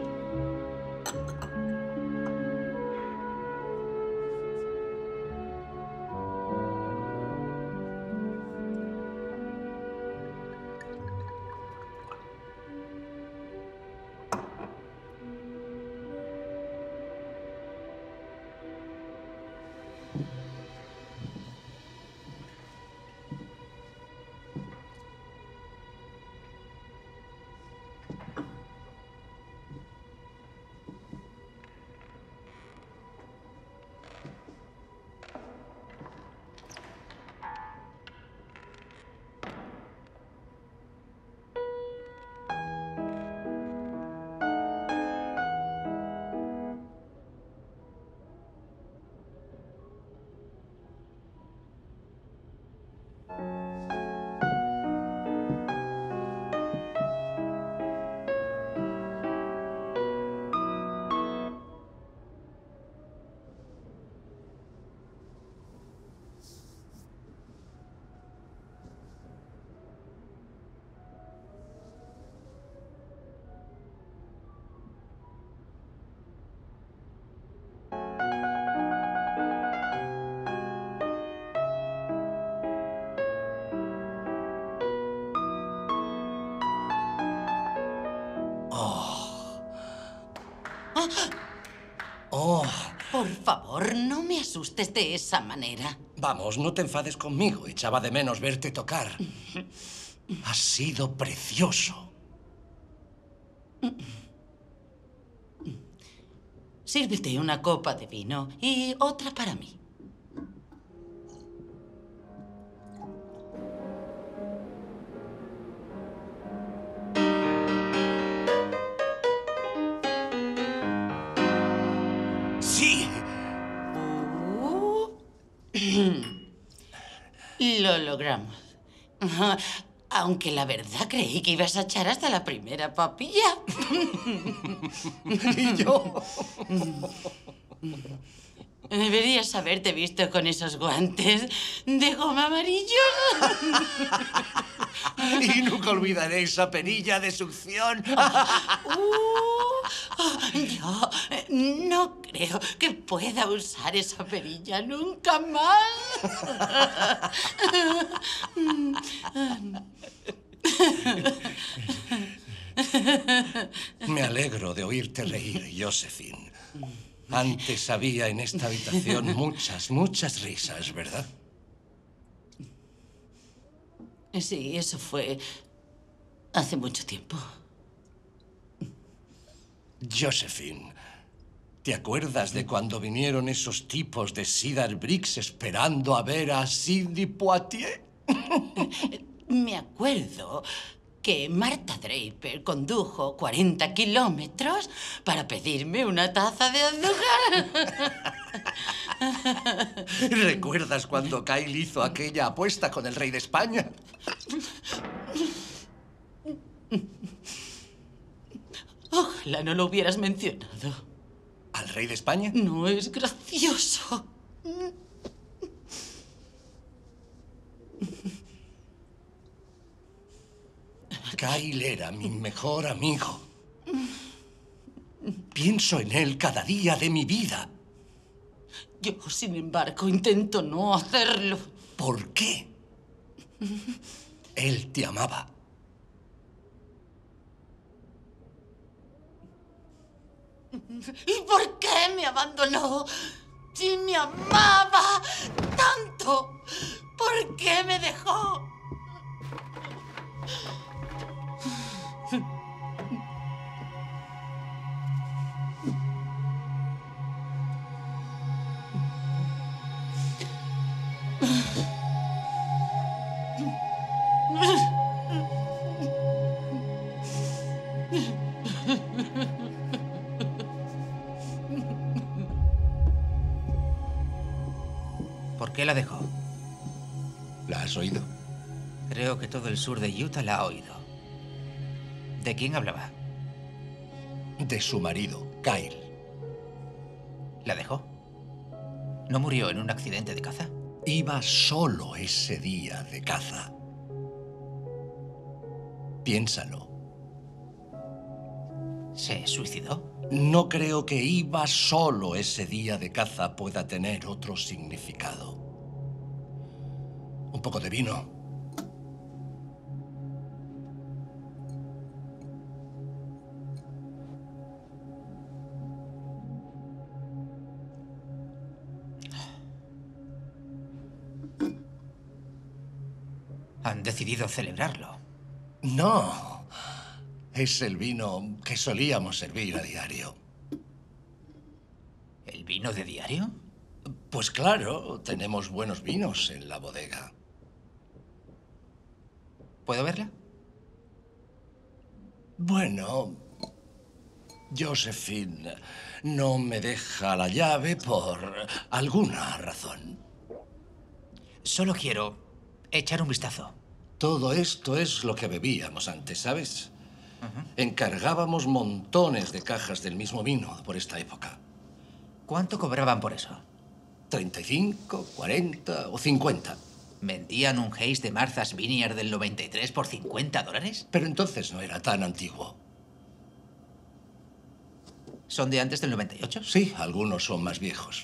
Oh, Por favor, no me asustes de esa manera. vamos, no te enfades conmigo. Echaba de menos verte tocar. Ha sido precioso. Sírvete una copa de vino y otra para mí. ¡Sí! Lo logramos. Aunque la verdad creí que ibas a echar hasta la primera papilla. Y yo... Deberías haberte visto con esos guantes de goma amarillos. Y nunca olvidaré esa perilla de succión. Yo no creo que pueda usar esa perilla nunca más. Me alegro de oírte reír, Josephine. Antes había en esta habitación muchas risas, ¿verdad? Sí, eso fue hace mucho tiempo. Josephine, ¿te acuerdas de cuando vinieron esos tipos de Cedar Bricks esperando a ver a Sidney Poitier? Me acuerdo que Marta Draper condujo 40 kilómetros para pedirme una taza de azúcar. ¿Recuerdas cuando Kyle hizo aquella apuesta con el rey de España? Ojalá no lo hubieras mencionado. ¿Al rey de España? No es gracioso. Kyle era mi mejor amigo. Pienso en él cada día de mi vida. Yo, sin embargo, intento no hacerlo. ¿Por qué? Él te amaba. ¿Y por qué me abandonó? Si me amaba tanto, ¿por qué me dejó? ¿Por qué la dejó? ¿La has oído? Creo que todo el sur de Utah la ha oído. ¿De quién hablaba? De su marido, Kyle. ¿La dejó? ¿No murió en un accidente de caza? Iba solo ese día de caza. Piénsalo. ¿Se suicidó? No creo que iba solo ese día de caza pueda tener otro significado. Un poco de vino. Han decidido celebrarlo. No. Es el vino que solíamos servir a diario. ¿El vino de diario? Pues claro, tenemos buenos vinos en la bodega. ¿Puedo verla? Bueno, Josephine no me deja la llave por alguna razón. Solo quiero echar un vistazo. Todo esto es lo que bebíamos antes, ¿sabes? Encargábamos montones de cajas del mismo vino por esta época. ¿Cuánto cobraban por eso? 35, 40 o 50. ¿Vendían un Haze de Martha's Vineyard del 93 por $50? Pero entonces no era tan antiguo. ¿Son de antes del 98? Sí, algunos son más viejos.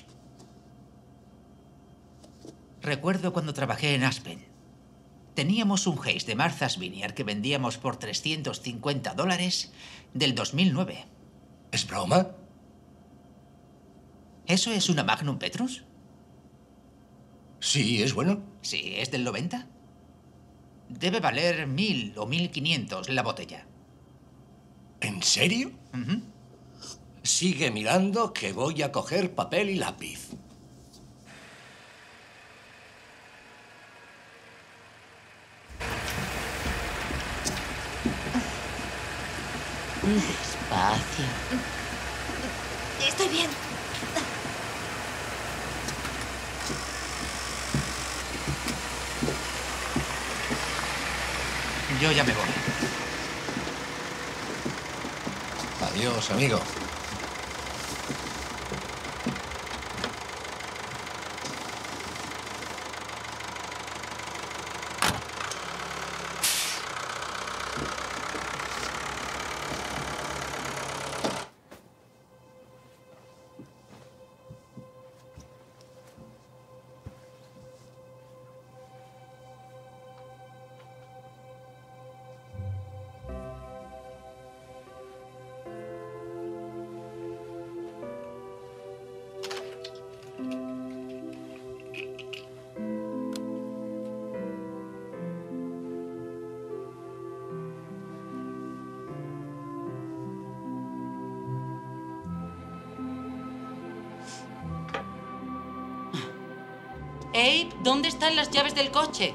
Recuerdo cuando trabajé en Aspen. Teníamos un Haze de Martha's Vineyard que vendíamos por $350 del 2009. ¿Es broma? ¿Eso es una Magnum Petrus? Sí, es bueno. Sí, es del 90. Debe valer 1000 o 1500 la botella. ¿En serio? Sigue mirando que voy a coger papel y lápiz. Despacio. Estoy bien. Yo ya me voy. Adiós, amigo. Abe, ¿dónde están las llaves del coche?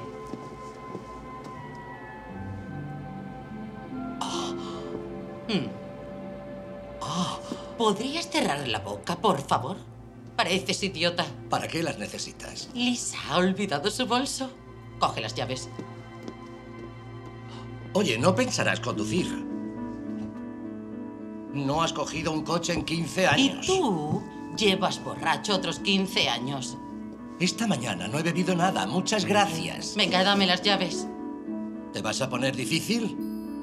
¿Podrías cerrar la boca, por favor? Pareces idiota. ¿Para qué las necesitas? Lisa ha olvidado su bolso. Coge las llaves. Oye, no pensarás conducir. No has cogido un coche en 15 años. Y tú llevas borracho otros 15 años. Esta mañana no he bebido nada. Muchas gracias. Venga, dame las llaves. ¿Te vas a poner difícil?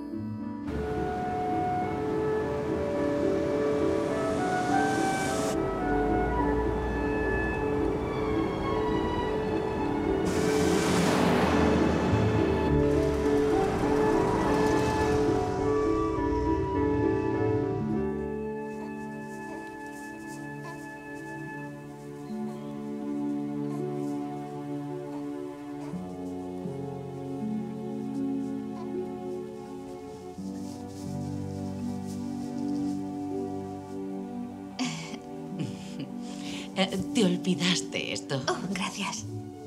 Te olvidaste esto. Oh, gracias.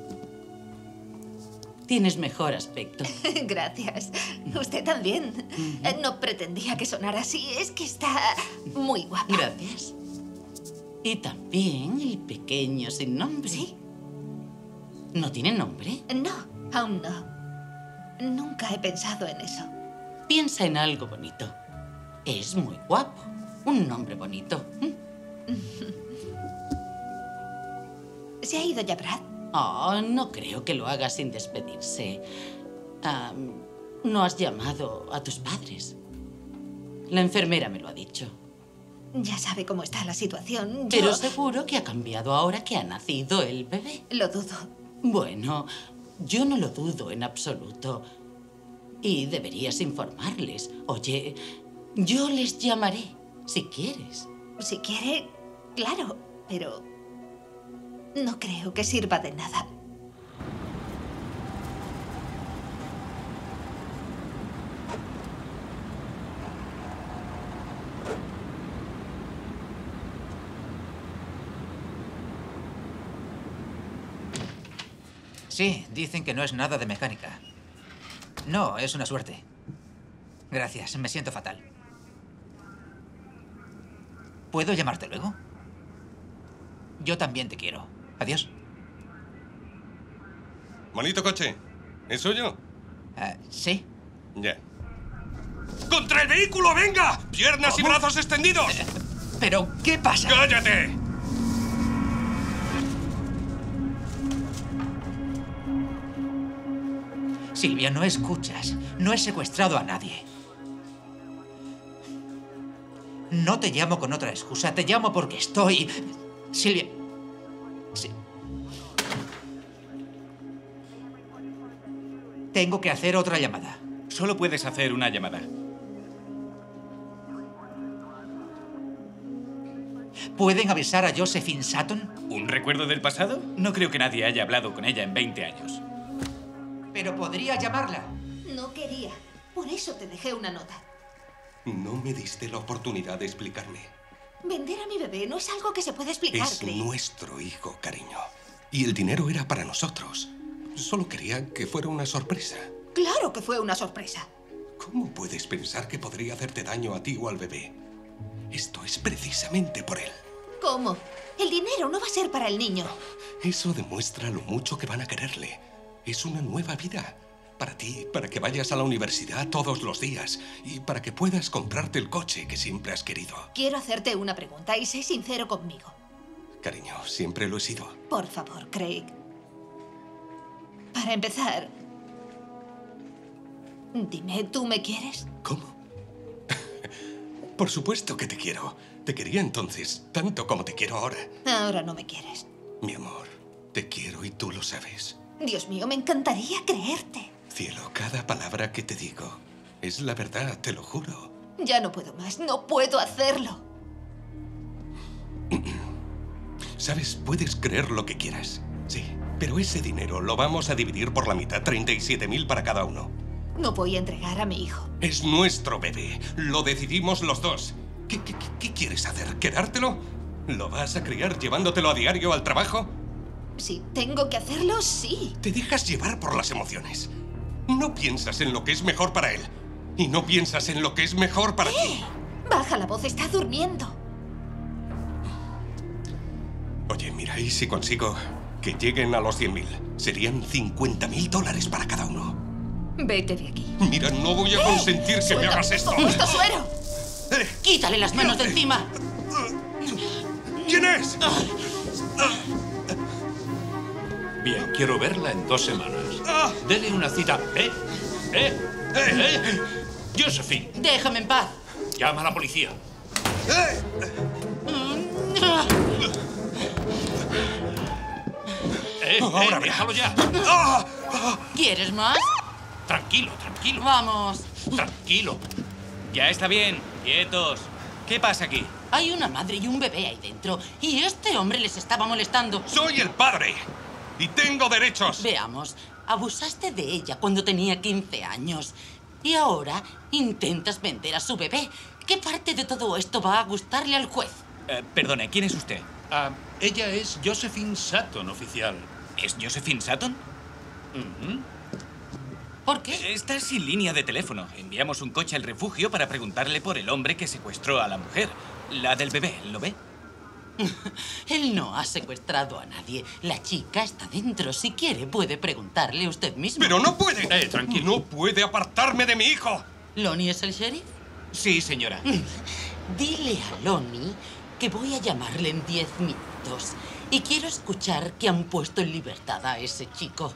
Tienes mejor aspecto. Gracias. Usted también. No pretendía que sonara así. Es que está muy guapa. Gracias. Y también el pequeño sin nombre. ¿Sí? ¿No tiene nombre? No, aún no. Nunca he pensado en eso. Piensa en algo bonito. Es muy guapo. Un nombre bonito. ¿Se ha ido ya Brad? Oh, no creo que lo haga sin despedirse. ¿No has llamado a tus padres? La enfermera me lo ha dicho. Ya sabe cómo está la situación. Pero seguro que ha cambiado ahora que ha nacido el bebé. Lo dudo. Bueno, yo no lo dudo en absoluto. Y deberías informarles. Oye, yo les llamaré, si quieres. Si quiere, claro, pero no creo que sirva de nada. Sí, dicen que no es nada de mecánica. No, es una suerte. Gracias, me siento fatal. ¿Puedo llamarte luego? Yo también te quiero. Adiós. Bonito coche. ¿Es suyo? Sí. Ya. ¡Contra el vehículo, venga! ¡Piernas ¿Cómo? y brazos extendidos! ¿Pero qué pasa? ¡Cállate! Silvia, no escuchas. No he secuestrado a nadie. No te llamo con otra excusa. Te llamo porque estoy... Silvia... Sí. Tengo que hacer otra llamada. Solo puedes hacer una llamada. ¿Pueden avisar a Josephine Sutton? ¿Un recuerdo del pasado? No creo que nadie haya hablado con ella en 20 años. Pero podría llamarla. No quería. Por eso te dejé una nota. No me diste la oportunidad de explicarme. Vender a mi bebé no es algo que se puede explicar, Es Craig. nuestro hijo, cariño. Y el dinero era para nosotros. Solo quería que fuera una sorpresa. Claro que fue una sorpresa. ¿Cómo puedes pensar que podría hacerte daño a ti o al bebé? Esto es precisamente por él. ¿Cómo? El dinero no va a ser para el niño. Eso demuestra lo mucho que van a quererle. Es una nueva vida. Para ti, para que vayas a la universidad todos los días y para que puedas comprarte el coche que siempre has querido. Quiero hacerte una pregunta y sé sincero conmigo. Cariño, siempre lo he sido. Por favor, Craig. Para empezar, dime, ¿tú me quieres? ¿Cómo? Por supuesto que te quiero. Te quería entonces, tanto como te quiero ahora. Ahora no me quieres. Mi amor, te quiero y tú lo sabes. Dios mío, me encantaría creerte. Cielo, cada palabra que te digo es la verdad, te lo juro. Ya no puedo más, no puedo hacerlo. Sabes, puedes creer lo que quieras, sí. Pero ese dinero lo vamos a dividir por la mitad, 37.000 para cada uno. No voy a entregar a mi hijo. Es nuestro bebé, lo decidimos los dos. ¿Qué quieres hacer? ¿Quedártelo? ¿Lo vas a criar llevándotelo a diario al trabajo? Si tengo que hacerlo, sí. Te dejas llevar por las emociones. No piensas en lo que es mejor para él. Y no piensas en lo que es mejor para ti. Baja la voz, está durmiendo. Oye, mira, ¿y si consigo que lleguen a los 100.000? Serían $50.000 para cada uno. Vete de aquí. Mira, no voy a consentir que me hagas esto. ¡Toma esto, suero! ¡Quítale las manos de encima! ¿Quién es? Bien, quiero verla en 2 semanas. Dele una cita. Josephine, ¡Déjame en paz! llama a la policía. Ahora déjalo ya. ¿Quieres más? Tranquilo, tranquilo. Vamos. Tranquilo. Ya está bien. Quietos. ¿Qué pasa aquí? Hay una madre y un bebé ahí dentro. Y este hombre les estaba molestando. Soy el padre. Y tengo derechos. Veamos. Abusaste de ella cuando tenía 15 años. Y ahora intentas vender a su bebé. ¿Qué parte de todo esto va a gustarle al juez? Perdone, ¿quién es usted? Ella es Josephine Sutton, oficial. ¿Es Josephine Sutton? ¿Por qué? Está sin línea de teléfono. Enviamos un coche al refugio para preguntarle por el hombre que secuestró a la mujer. La del bebé, ¿lo ve? Él no ha secuestrado a nadie. La chica está dentro. Si quiere, puede preguntarle usted mismo. Pero no puede. Tranquilo. No puede apartarme de mi hijo. ¿Lonnie es el sheriff? Sí, señora. Dile a Lonnie que voy a llamarle en 10 minutos. Y quiero escuchar que han puesto en libertad a ese chico.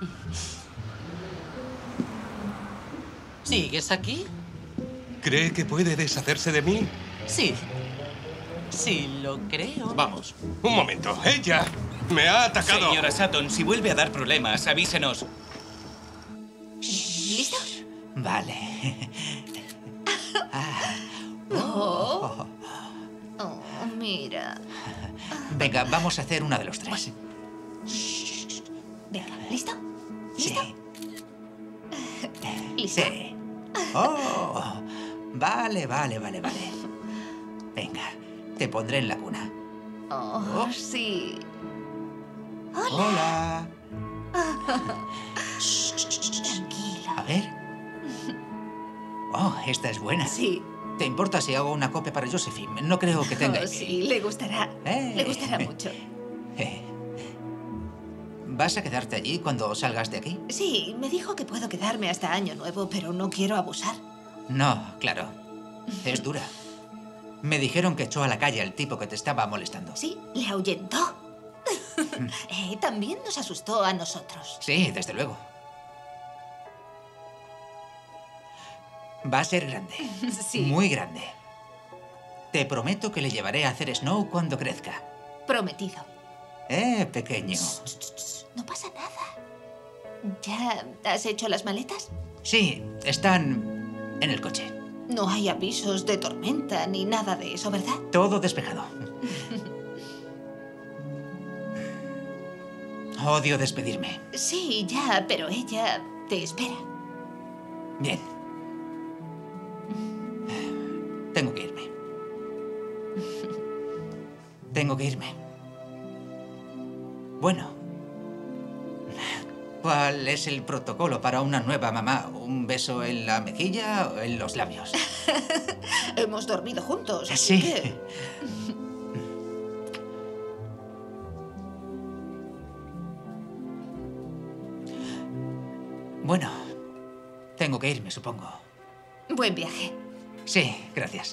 ¿Sigues aquí? ¿Cree que puede deshacerse de mí? Sí. Sí, lo creo. Vamos. Un momento. Ella me ha atacado. Señora Sutton, si vuelve a dar problemas, avísenos. ¿Listo? Vale. Oh, mira. Venga, vamos a hacer una de los 3. Venga, ¿listo? Sí. ¿Listo? Sí. Oh, vale. Venga, te pondré en la cuna. Oh, sí. Hola. Tranquilo. A ver. Oh, esta es buena. Sí. ¿Te importa si hago una copia para Josephine? No creo que tenga... Oh, sí, le gustará. Le gustará mucho. ¿Vas a quedarte allí cuando salgas de aquí? Sí, me dijo que puedo quedarme hasta Año Nuevo, pero no quiero abusar. No, claro. Es dura. Me dijeron que echó a la calle al tipo que te estaba molestando. Sí, le ahuyentó. También nos asustó a nosotros. Sí, desde luego. Va a ser grande. Sí. Muy grande. Te prometo que le llevaré a hacer snow cuando crezca. Prometido. Pequeño. No pasa nada. ¿Ya has hecho las maletas? Sí, están en el coche. No hay avisos de tormenta ni nada de eso, ¿verdad? Todo despejado. Odio despedirme. Sí, ya, pero ella te espera. Bien. Tengo que irme. Tengo que irme. Bueno. ¿Cuál es el protocolo para una nueva mamá? ¿Un beso en la mejilla o en los labios? Hemos dormido juntos, así Sí. que... Bueno, tengo que irme, supongo. Buen viaje. Sí, gracias.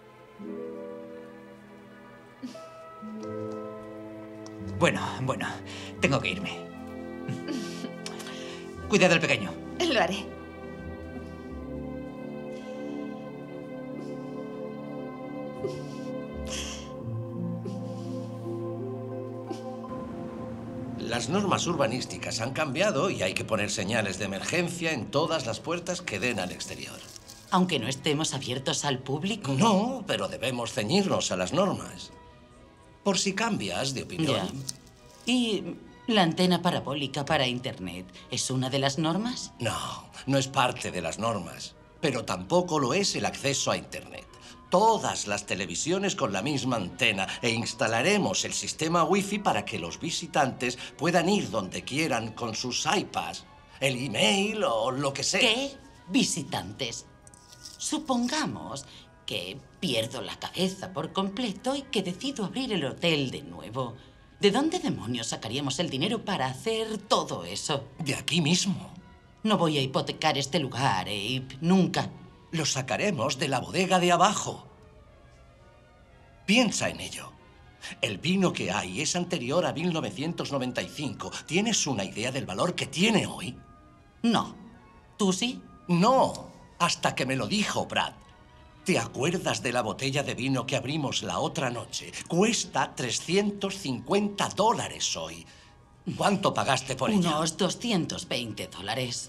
Bueno, tengo que irme. Cuidado el pequeño. Lo haré. Las normas urbanísticas han cambiado y hay que poner señales de emergencia en todas las puertas que den al exterior. Aunque no estemos abiertos al público. No, pero debemos ceñirnos a las normas. Por si cambias de opinión. Ya. ¿Y la antena parabólica para Internet es una de las normas? No, no es parte de las normas. Pero tampoco lo es el acceso a Internet. Todas las televisiones con la misma antena e instalaremos el sistema Wi-Fi para que los visitantes puedan ir donde quieran con sus iPads, el email o lo que sea. ¿Qué? Visitantes. Supongamos que pierdo la cabeza por completo y que decido abrir el hotel de nuevo. ¿De dónde demonios sacaríamos el dinero para hacer todo eso? De aquí mismo. No voy a hipotecar este lugar, Abe. Nunca. Lo sacaremos de la bodega de abajo. Piensa en ello. El vino que hay es anterior a 1995. ¿Tienes una idea del valor que tiene hoy? No. ¿Tú sí? No, hasta que me lo dijo Brad. ¿Te acuerdas de la botella de vino que abrimos la otra noche? Cuesta $350 hoy. ¿Cuánto pagaste por ella? Unos $220.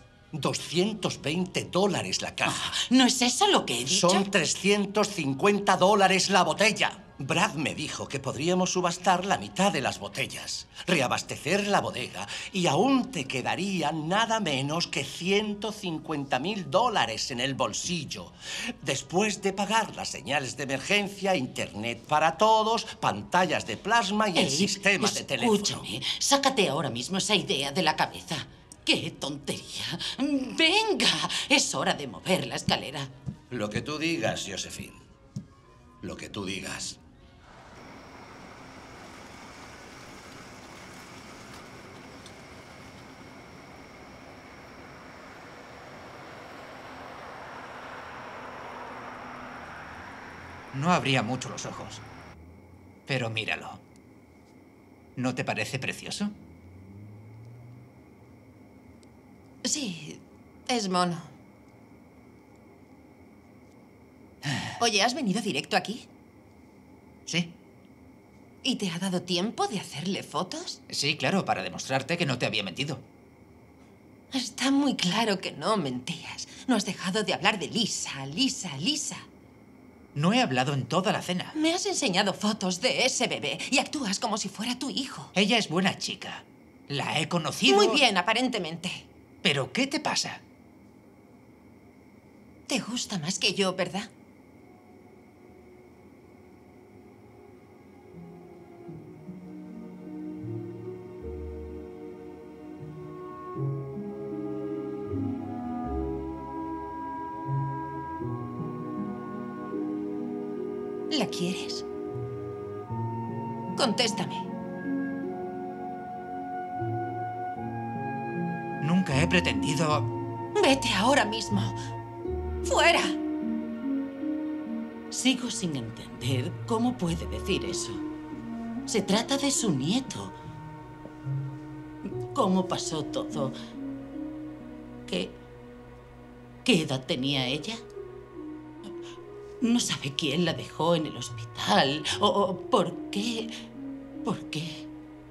$220 la caja. ¿No es eso lo que he dicho? Son $350 la botella. Brad me dijo que podríamos subastar la mitad de las botellas, reabastecer la bodega y aún te quedarían nada menos que $150.000 en el bolsillo. Después de pagar las señales de emergencia, internet para todos, pantallas de plasma y el sistema de teléfono. Escúchame, sácate ahora mismo esa idea de la cabeza. ¡Qué tontería! ¡Venga! Es hora de mover la escalera. Lo que tú digas, Josephine. Lo que tú digas. No abría mucho los ojos. Pero míralo. ¿No te parece precioso? Sí, es mono. Oye, ¿has venido directo aquí? Sí. ¿Y te ha dado tiempo de hacerle fotos? Sí, claro, para demostrarte que no te había mentido. Está muy claro que no mentías. No has dejado de hablar de Lisa, Lisa, Lisa. No he hablado en toda la cena. Me has enseñado fotos de ese bebé y actúas como si fuera tu hijo. Ella es buena chica. La he conocido... Muy bien, aparentemente. ¿Pero qué te pasa? Te gusta más que yo, ¿verdad? ¿La quieres? Contéstame. Nunca he pretendido... Vete ahora mismo. ¡Fuera! Sigo sin entender cómo puede decir eso. Se trata de su nieto. ¿Cómo pasó todo? ¿Qué edad tenía ella? No sabe quién la dejó en el hospital. ¿O por qué? ¿Por qué?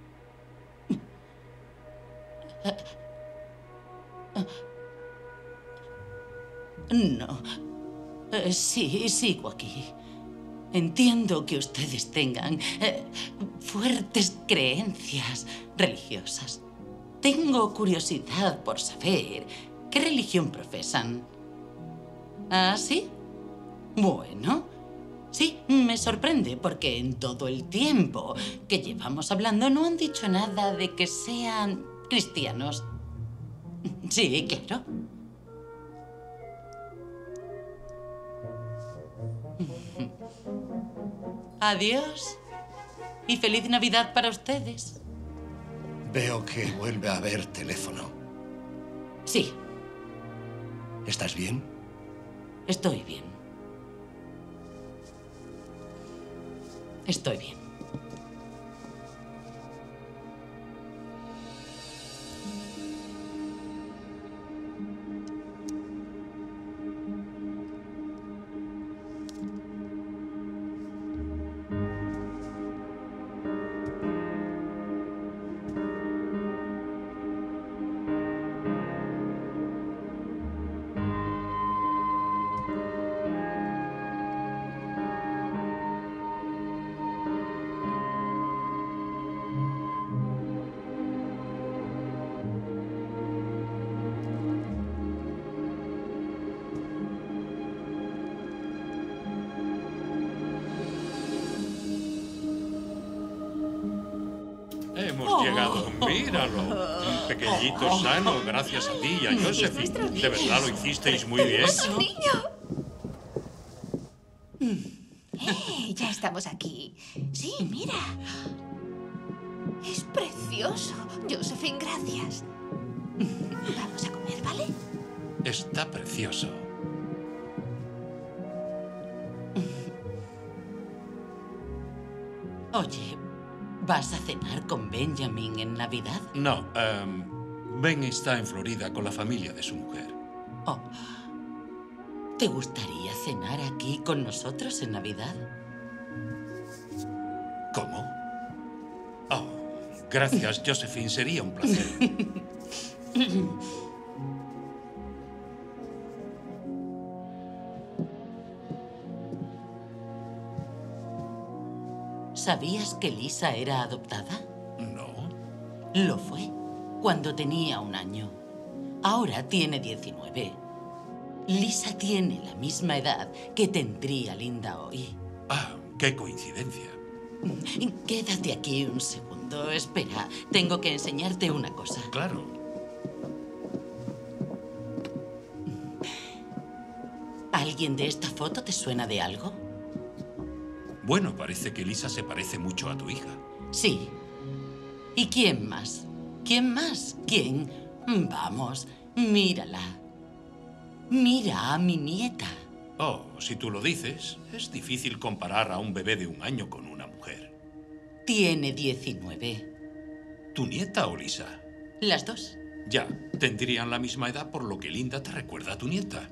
No. Sí, sigo aquí. Entiendo que ustedes tengan fuertes creencias religiosas. tengo curiosidad por saber qué religión profesan. ¿Ah, sí? Bueno, sí, me sorprende porque en todo el tiempo que llevamos hablando no han dicho nada de que sean cristianos. Sí, claro. Adiós. Y feliz Navidad para ustedes. Veo que vuelve a haber teléfono. Sí. ¿Estás bien? Estoy bien. Estoy bien. Hemos llegado. Míralo. Un pequeñito sano, gracias a ti y a Josephine. De verdad lo hicisteis muy bien. ¡Es un niño! Ya estamos aquí. Sí, mira. Es precioso. Josephine, gracias. Vamos a comer, ¿vale? Está precioso. Oye, ¿vas a cenar con Benjamin en Navidad? No, Ben está en Florida con la familia de su mujer. Oh. ¿Te gustaría cenar aquí con nosotros en Navidad? ¿Cómo? Oh, gracias, Josephine. Sería un placer. ¿Sabías que Lisa era adoptada? No. Lo fue cuando tenía 1 año. Ahora tiene 19. Lisa tiene la misma edad que tendría Linda hoy. Ah, qué coincidencia. Quédate aquí un segundo. Espera, tengo que enseñarte una cosa. Claro. ¿Alguien de esta foto te suena de algo? Bueno, parece que Lisa se parece mucho a tu hija. Sí. ¿Y quién más? ¿Quién más? ¿Quién? Vamos, mírala. Mira a mi nieta. Oh, si tú lo dices, es difícil comparar a un bebé de 1 año con una mujer. Tiene 19. ¿Tu nieta o Lisa? Las dos. Ya, tendrían la misma edad por lo que Linda te recuerda a tu nieta.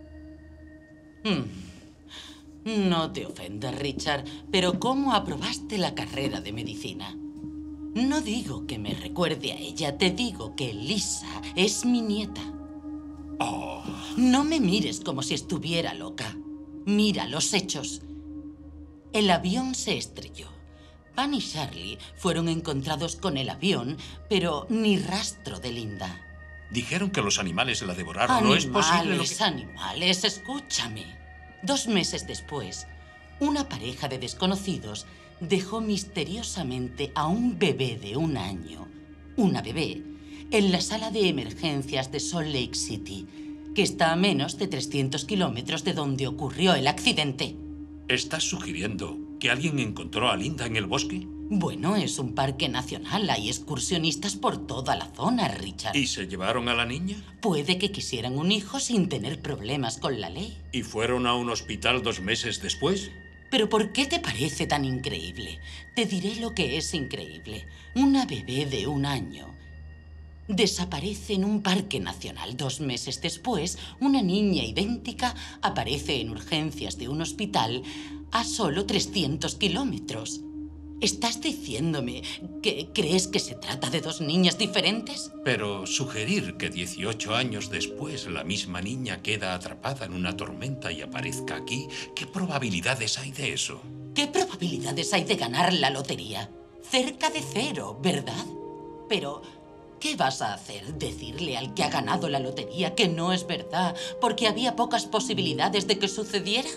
No te ofendas, Richard, pero ¿cómo aprobaste la carrera de medicina? No digo que me recuerde a ella, te digo que Lisa es mi nieta. Oh. No me mires como si estuviera loca. Mira los hechos. El avión se estrelló. Pan y Charlie fueron encontrados con el avión, pero ni rastro de Linda. Dijeron que los animales la devoraron. ¿No es posible lo que... Animales, escúchame. 2 meses después, una pareja de desconocidos dejó misteriosamente a un bebé de 1 año, una bebé, en la sala de emergencias de Salt Lake City, que está a menos de 300 kilómetros de donde ocurrió el accidente. ¿Estás sugiriendo que alguien encontró a Linda en el bosque? Bueno, es un parque nacional. Hay excursionistas por toda la zona, Richard. ¿Y se llevaron a la niña? Puede que quisieran un hijo sin tener problemas con la ley. ¿Y fueron a un hospital 2 meses después? ¿Pero por qué te parece tan increíble? Te diré lo que es increíble. Una bebé de 1 año desaparece en un parque nacional. 2 meses después, una niña idéntica aparece en urgencias de un hospital a solo 300 kilómetros. ¿Estás diciéndome que crees que se trata de 2 niñas diferentes? Pero sugerir que 18 años después la misma niña queda atrapada en una tormenta y aparezca aquí, ¿qué probabilidades hay de eso? ¿Qué probabilidades hay de ganar la lotería? Cerca de 0, ¿verdad? Pero ¿Qué vas a hacer? ¿Decirle al que ha ganado la lotería que no es verdad porque había pocas posibilidades de que sucediera?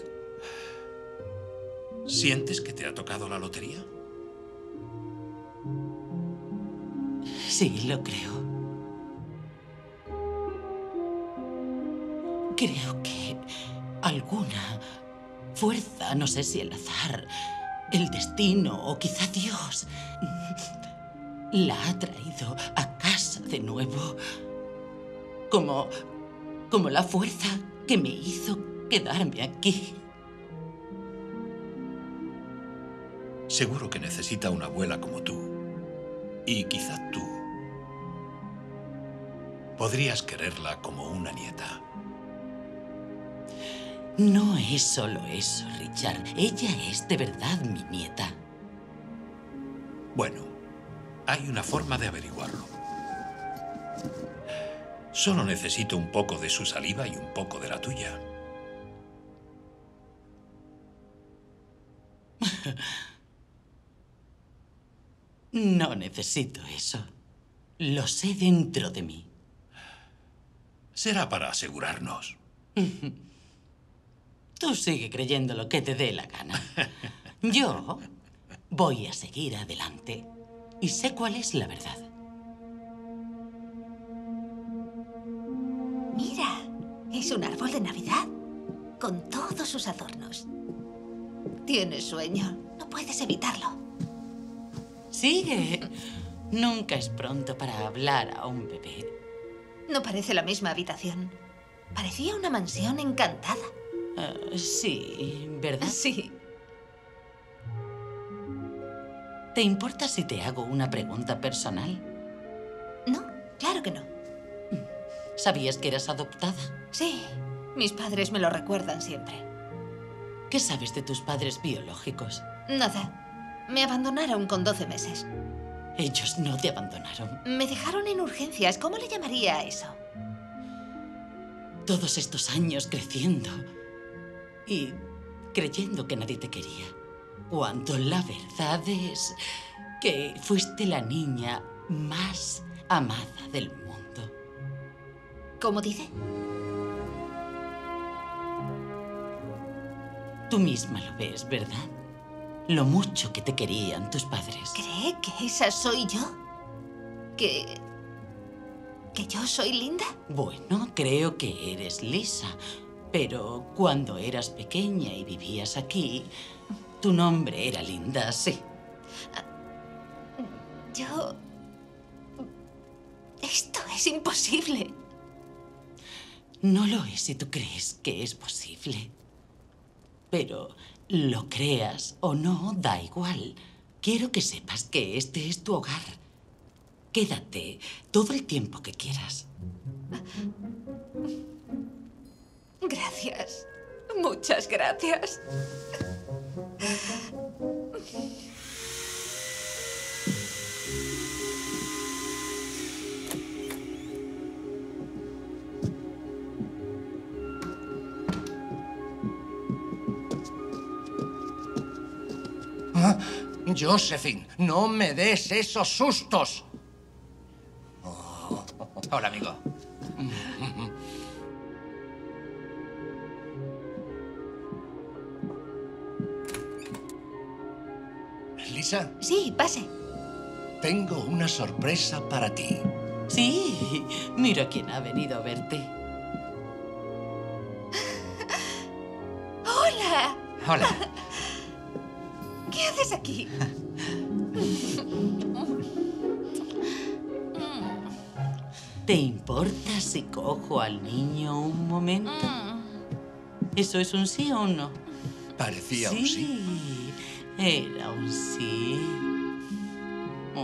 ¿Sientes que te ha tocado la lotería? Sí, lo creo. Creo que alguna fuerza, no sé si el azar, el destino o quizá Dios, la ha traído a casa de nuevo. Como la fuerza que me hizo quedarme aquí. Seguro que necesita una abuela como tú. Y quizá tú podrías quererla como una nieta. No es solo eso, Richard. Ella es de verdad mi nieta. Bueno, hay una forma de averiguarlo. Solo necesito un poco de su saliva y un poco de la tuya. No necesito eso. Lo sé dentro de mí. Será para asegurarnos. Tú sigue creyendo lo que te dé la gana. Yo voy a seguir adelante y sé cuál es la verdad. Mira, es un árbol de Navidad con todos sus adornos. Tienes sueño, no puedes evitarlo. Sigue. Nunca es pronto para hablar a un bebé. No parece la misma habitación. Parecía una mansión encantada. Sí, ¿verdad? Sí. ¿Te importa si te hago una pregunta personal? No, claro que no. ¿Sabías que eras adoptada? Sí, mis padres me lo recuerdan siempre. ¿Qué sabes de tus padres biológicos? Nada. Me abandonaron con 12 meses. Ellos no te abandonaron. Me dejaron en urgencias. ¿Cómo le llamaría a eso? Todos estos años creciendo y creyendo que nadie te quería, cuando la verdad es que fuiste la niña más amada del mundo. ¿Cómo dice? Tú misma lo ves, ¿verdad? Lo mucho que te querían tus padres. ¿Cree que esa soy yo? ¿Que yo soy Linda? Bueno, creo que eres Lisa. Pero cuando eras pequeña y vivías aquí, tu nombre era Linda, sí. Yo... Esto es imposible. No lo es si tú crees que es posible. Pero lo creas o no, da igual. Quiero que sepas que este es tu hogar. Quédate todo el tiempo que quieras. Gracias. Muchas gracias. Josephine, no me des esos sustos. Hola, amigo. Lisa. Sí, pase. Tengo una sorpresa para ti. Sí, mira quién ha venido a verte. ¡Hola! Hola. ¿Qué haces aquí? ¿Te importa si cojo al niño un momento? ¿Eso es un sí o un no? Parecía un sí. Era un sí. Oh.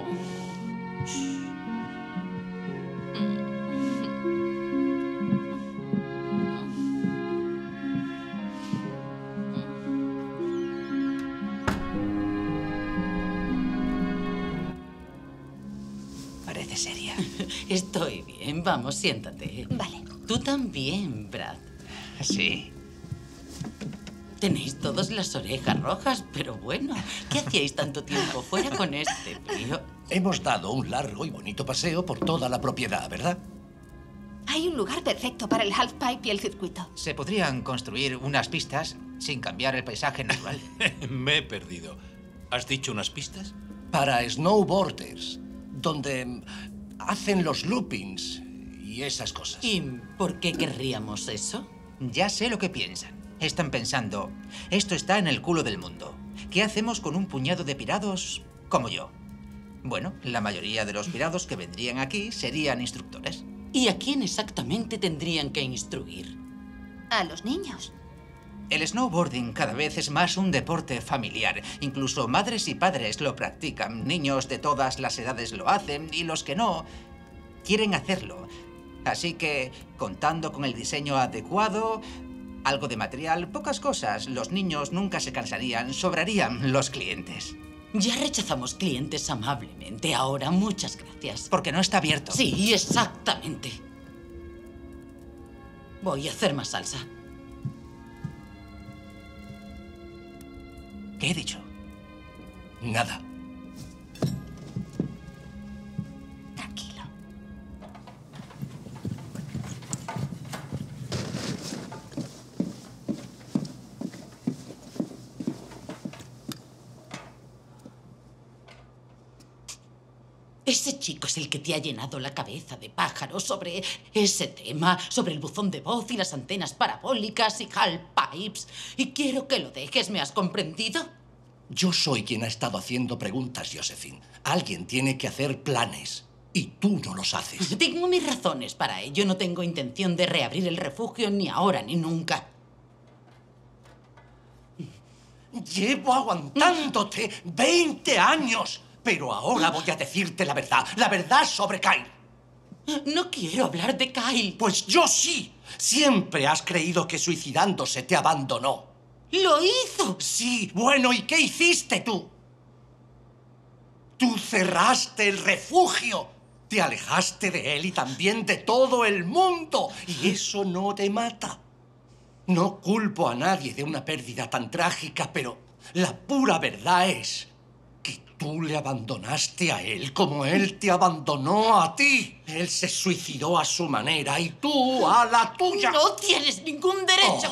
Parece seria. Estoy bien. Vamos, siéntate. Vale. Tú también, Brad. Sí. Tenéis todos las orejas rojas, pero bueno, ¿qué hacíais tanto tiempo fuera con este frío? Hemos dado un largo y bonito paseo por toda la propiedad, ¿verdad? Hay un lugar perfecto para el halfpipe y el circuito. Se podrían construir unas pistas sin cambiar el paisaje natural. Me he perdido. ¿Has dicho unas pistas? Para snowboarders, donde hacen los loopings y esas cosas. ¿Y por qué querríamos eso? Ya sé lo que piensan. Están pensando, esto está en el culo del mundo. ¿Qué hacemos con un puñado de pirados como yo? Bueno, la mayoría de los pirados que vendrían aquí serían instructores. ¿Y a quién exactamente tendrían que instruir? A los niños. El snowboarding cada vez es más un deporte familiar. Incluso madres y padres lo practican. Niños de todas las edades lo hacen y los que no quieren hacerlo. Así que, contando con el diseño adecuado, algo de material, pocas cosas, los niños nunca se cansarían, sobrarían los clientes. Ya rechazamos clientes amablemente. Ahora, muchas gracias. Porque no está abierto. Sí, exactamente. Voy a hacer más salsa. ¿Qué he dicho? Nada. Tranquilo. Ese chico es el que te ha llenado la cabeza de pájaros sobre ese tema, sobre el buzón de voz y las antenas parabólicas y halfpipes. Y quiero que lo dejes, ¿me has comprendido? Yo soy quien ha estado haciendo preguntas, Josephine. Alguien tiene que hacer planes. Y tú no los haces. Tengo mis razones para ello. No tengo intención de reabrir el refugio ni ahora ni nunca. Llevo aguantándote 20 años. Pero ahora voy a decirte la verdad sobre Kyle. No quiero hablar de Kyle. Pues yo sí. Siempre has creído que suicidándose te abandonó. ¡Lo hizo! Sí, bueno, ¿y qué hiciste tú? Tú cerraste el refugio. Te alejaste de él y también de todo el mundo. Y eso no te mata. No culpo a nadie de una pérdida tan trágica, pero la pura verdad es que tú le abandonaste a él como él te abandonó a ti. Él se suicidó a su manera y tú a la tuya. No tienes ningún derecho.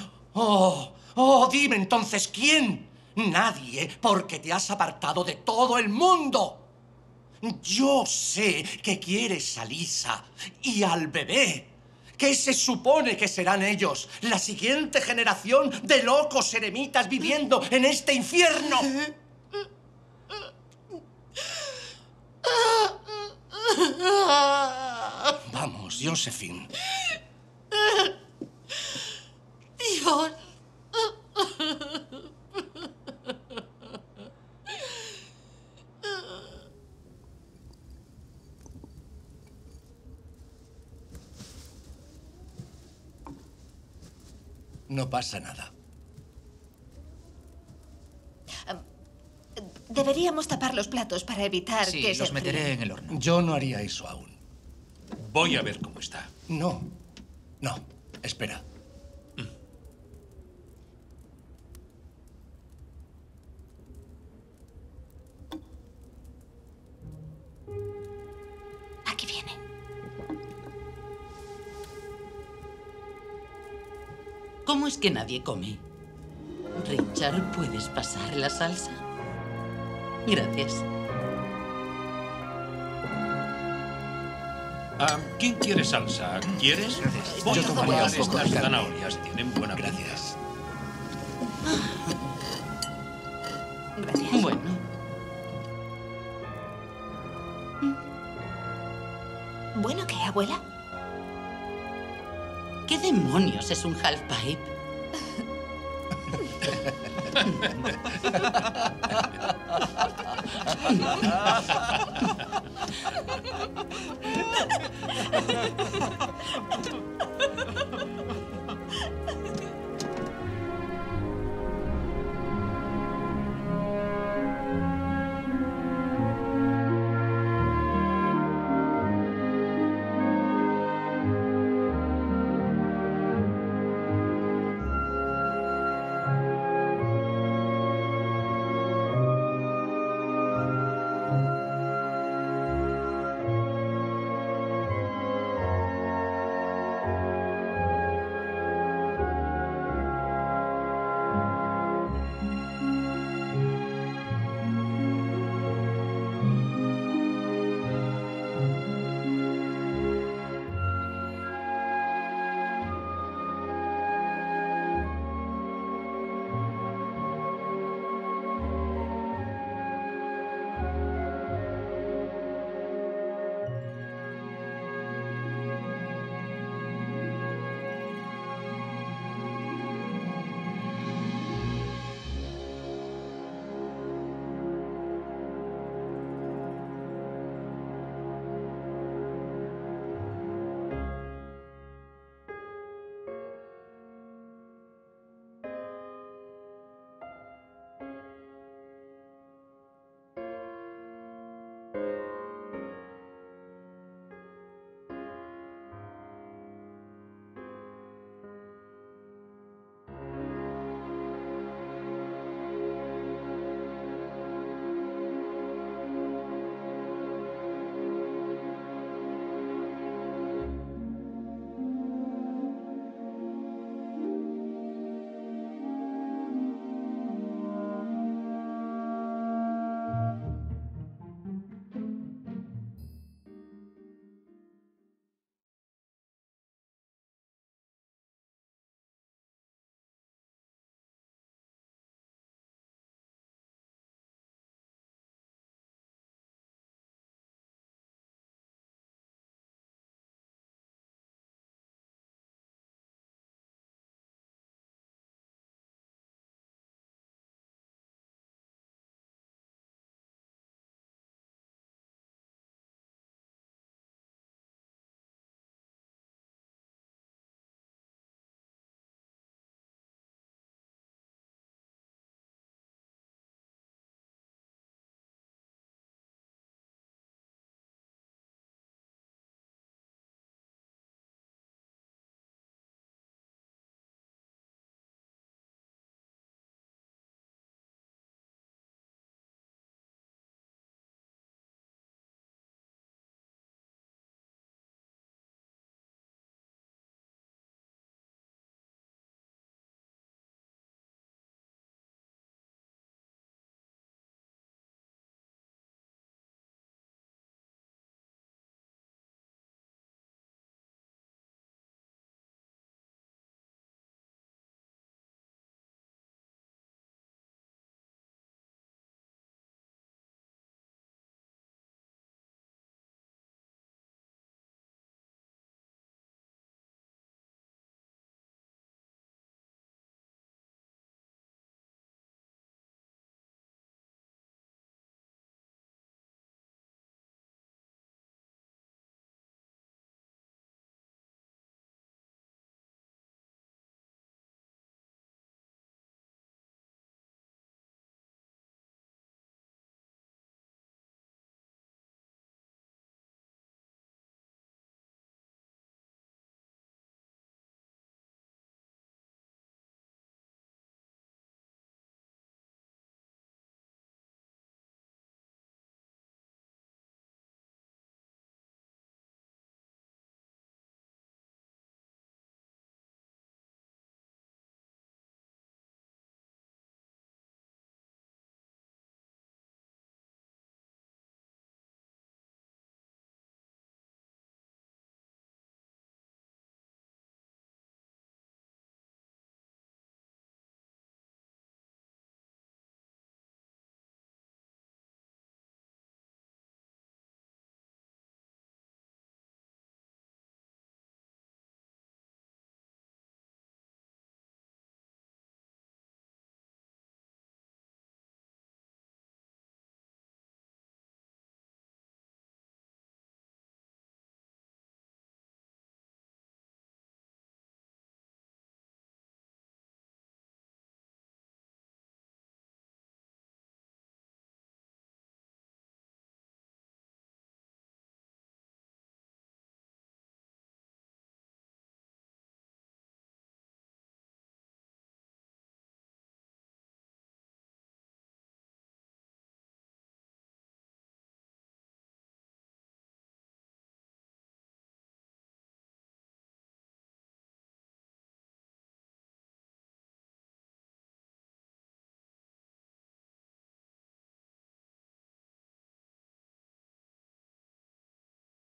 Dime entonces, ¿quién? Nadie, porque te has apartado de todo el mundo. Yo sé que quieres a Lisa y al bebé. ¿Qué se supone que serán ellos? ¿La siguiente generación de locos eremitas viviendo en este infierno? Vamos, Josephine. Dios. No pasa nada. Deberíamos tapar los platos para evitar Sí, que se los meteré enfríen. en el horno. Yo no haría eso aún. Voy a ver cómo está. No. No. Espera. Aquí viene. ¿Cómo es que nadie come? Richard, ¿puedes pasar la salsa? Gracias. ¿Quién quiere salsa? ¿Quieres? Gracias. Voy Yo a tomaría tomar un poco de estas carne. zanahorias. Tienen buena pinta. Gracias. Gracias. Bueno. ¿Bueno qué, abuela? ¿Qué demonios es un halfpipe?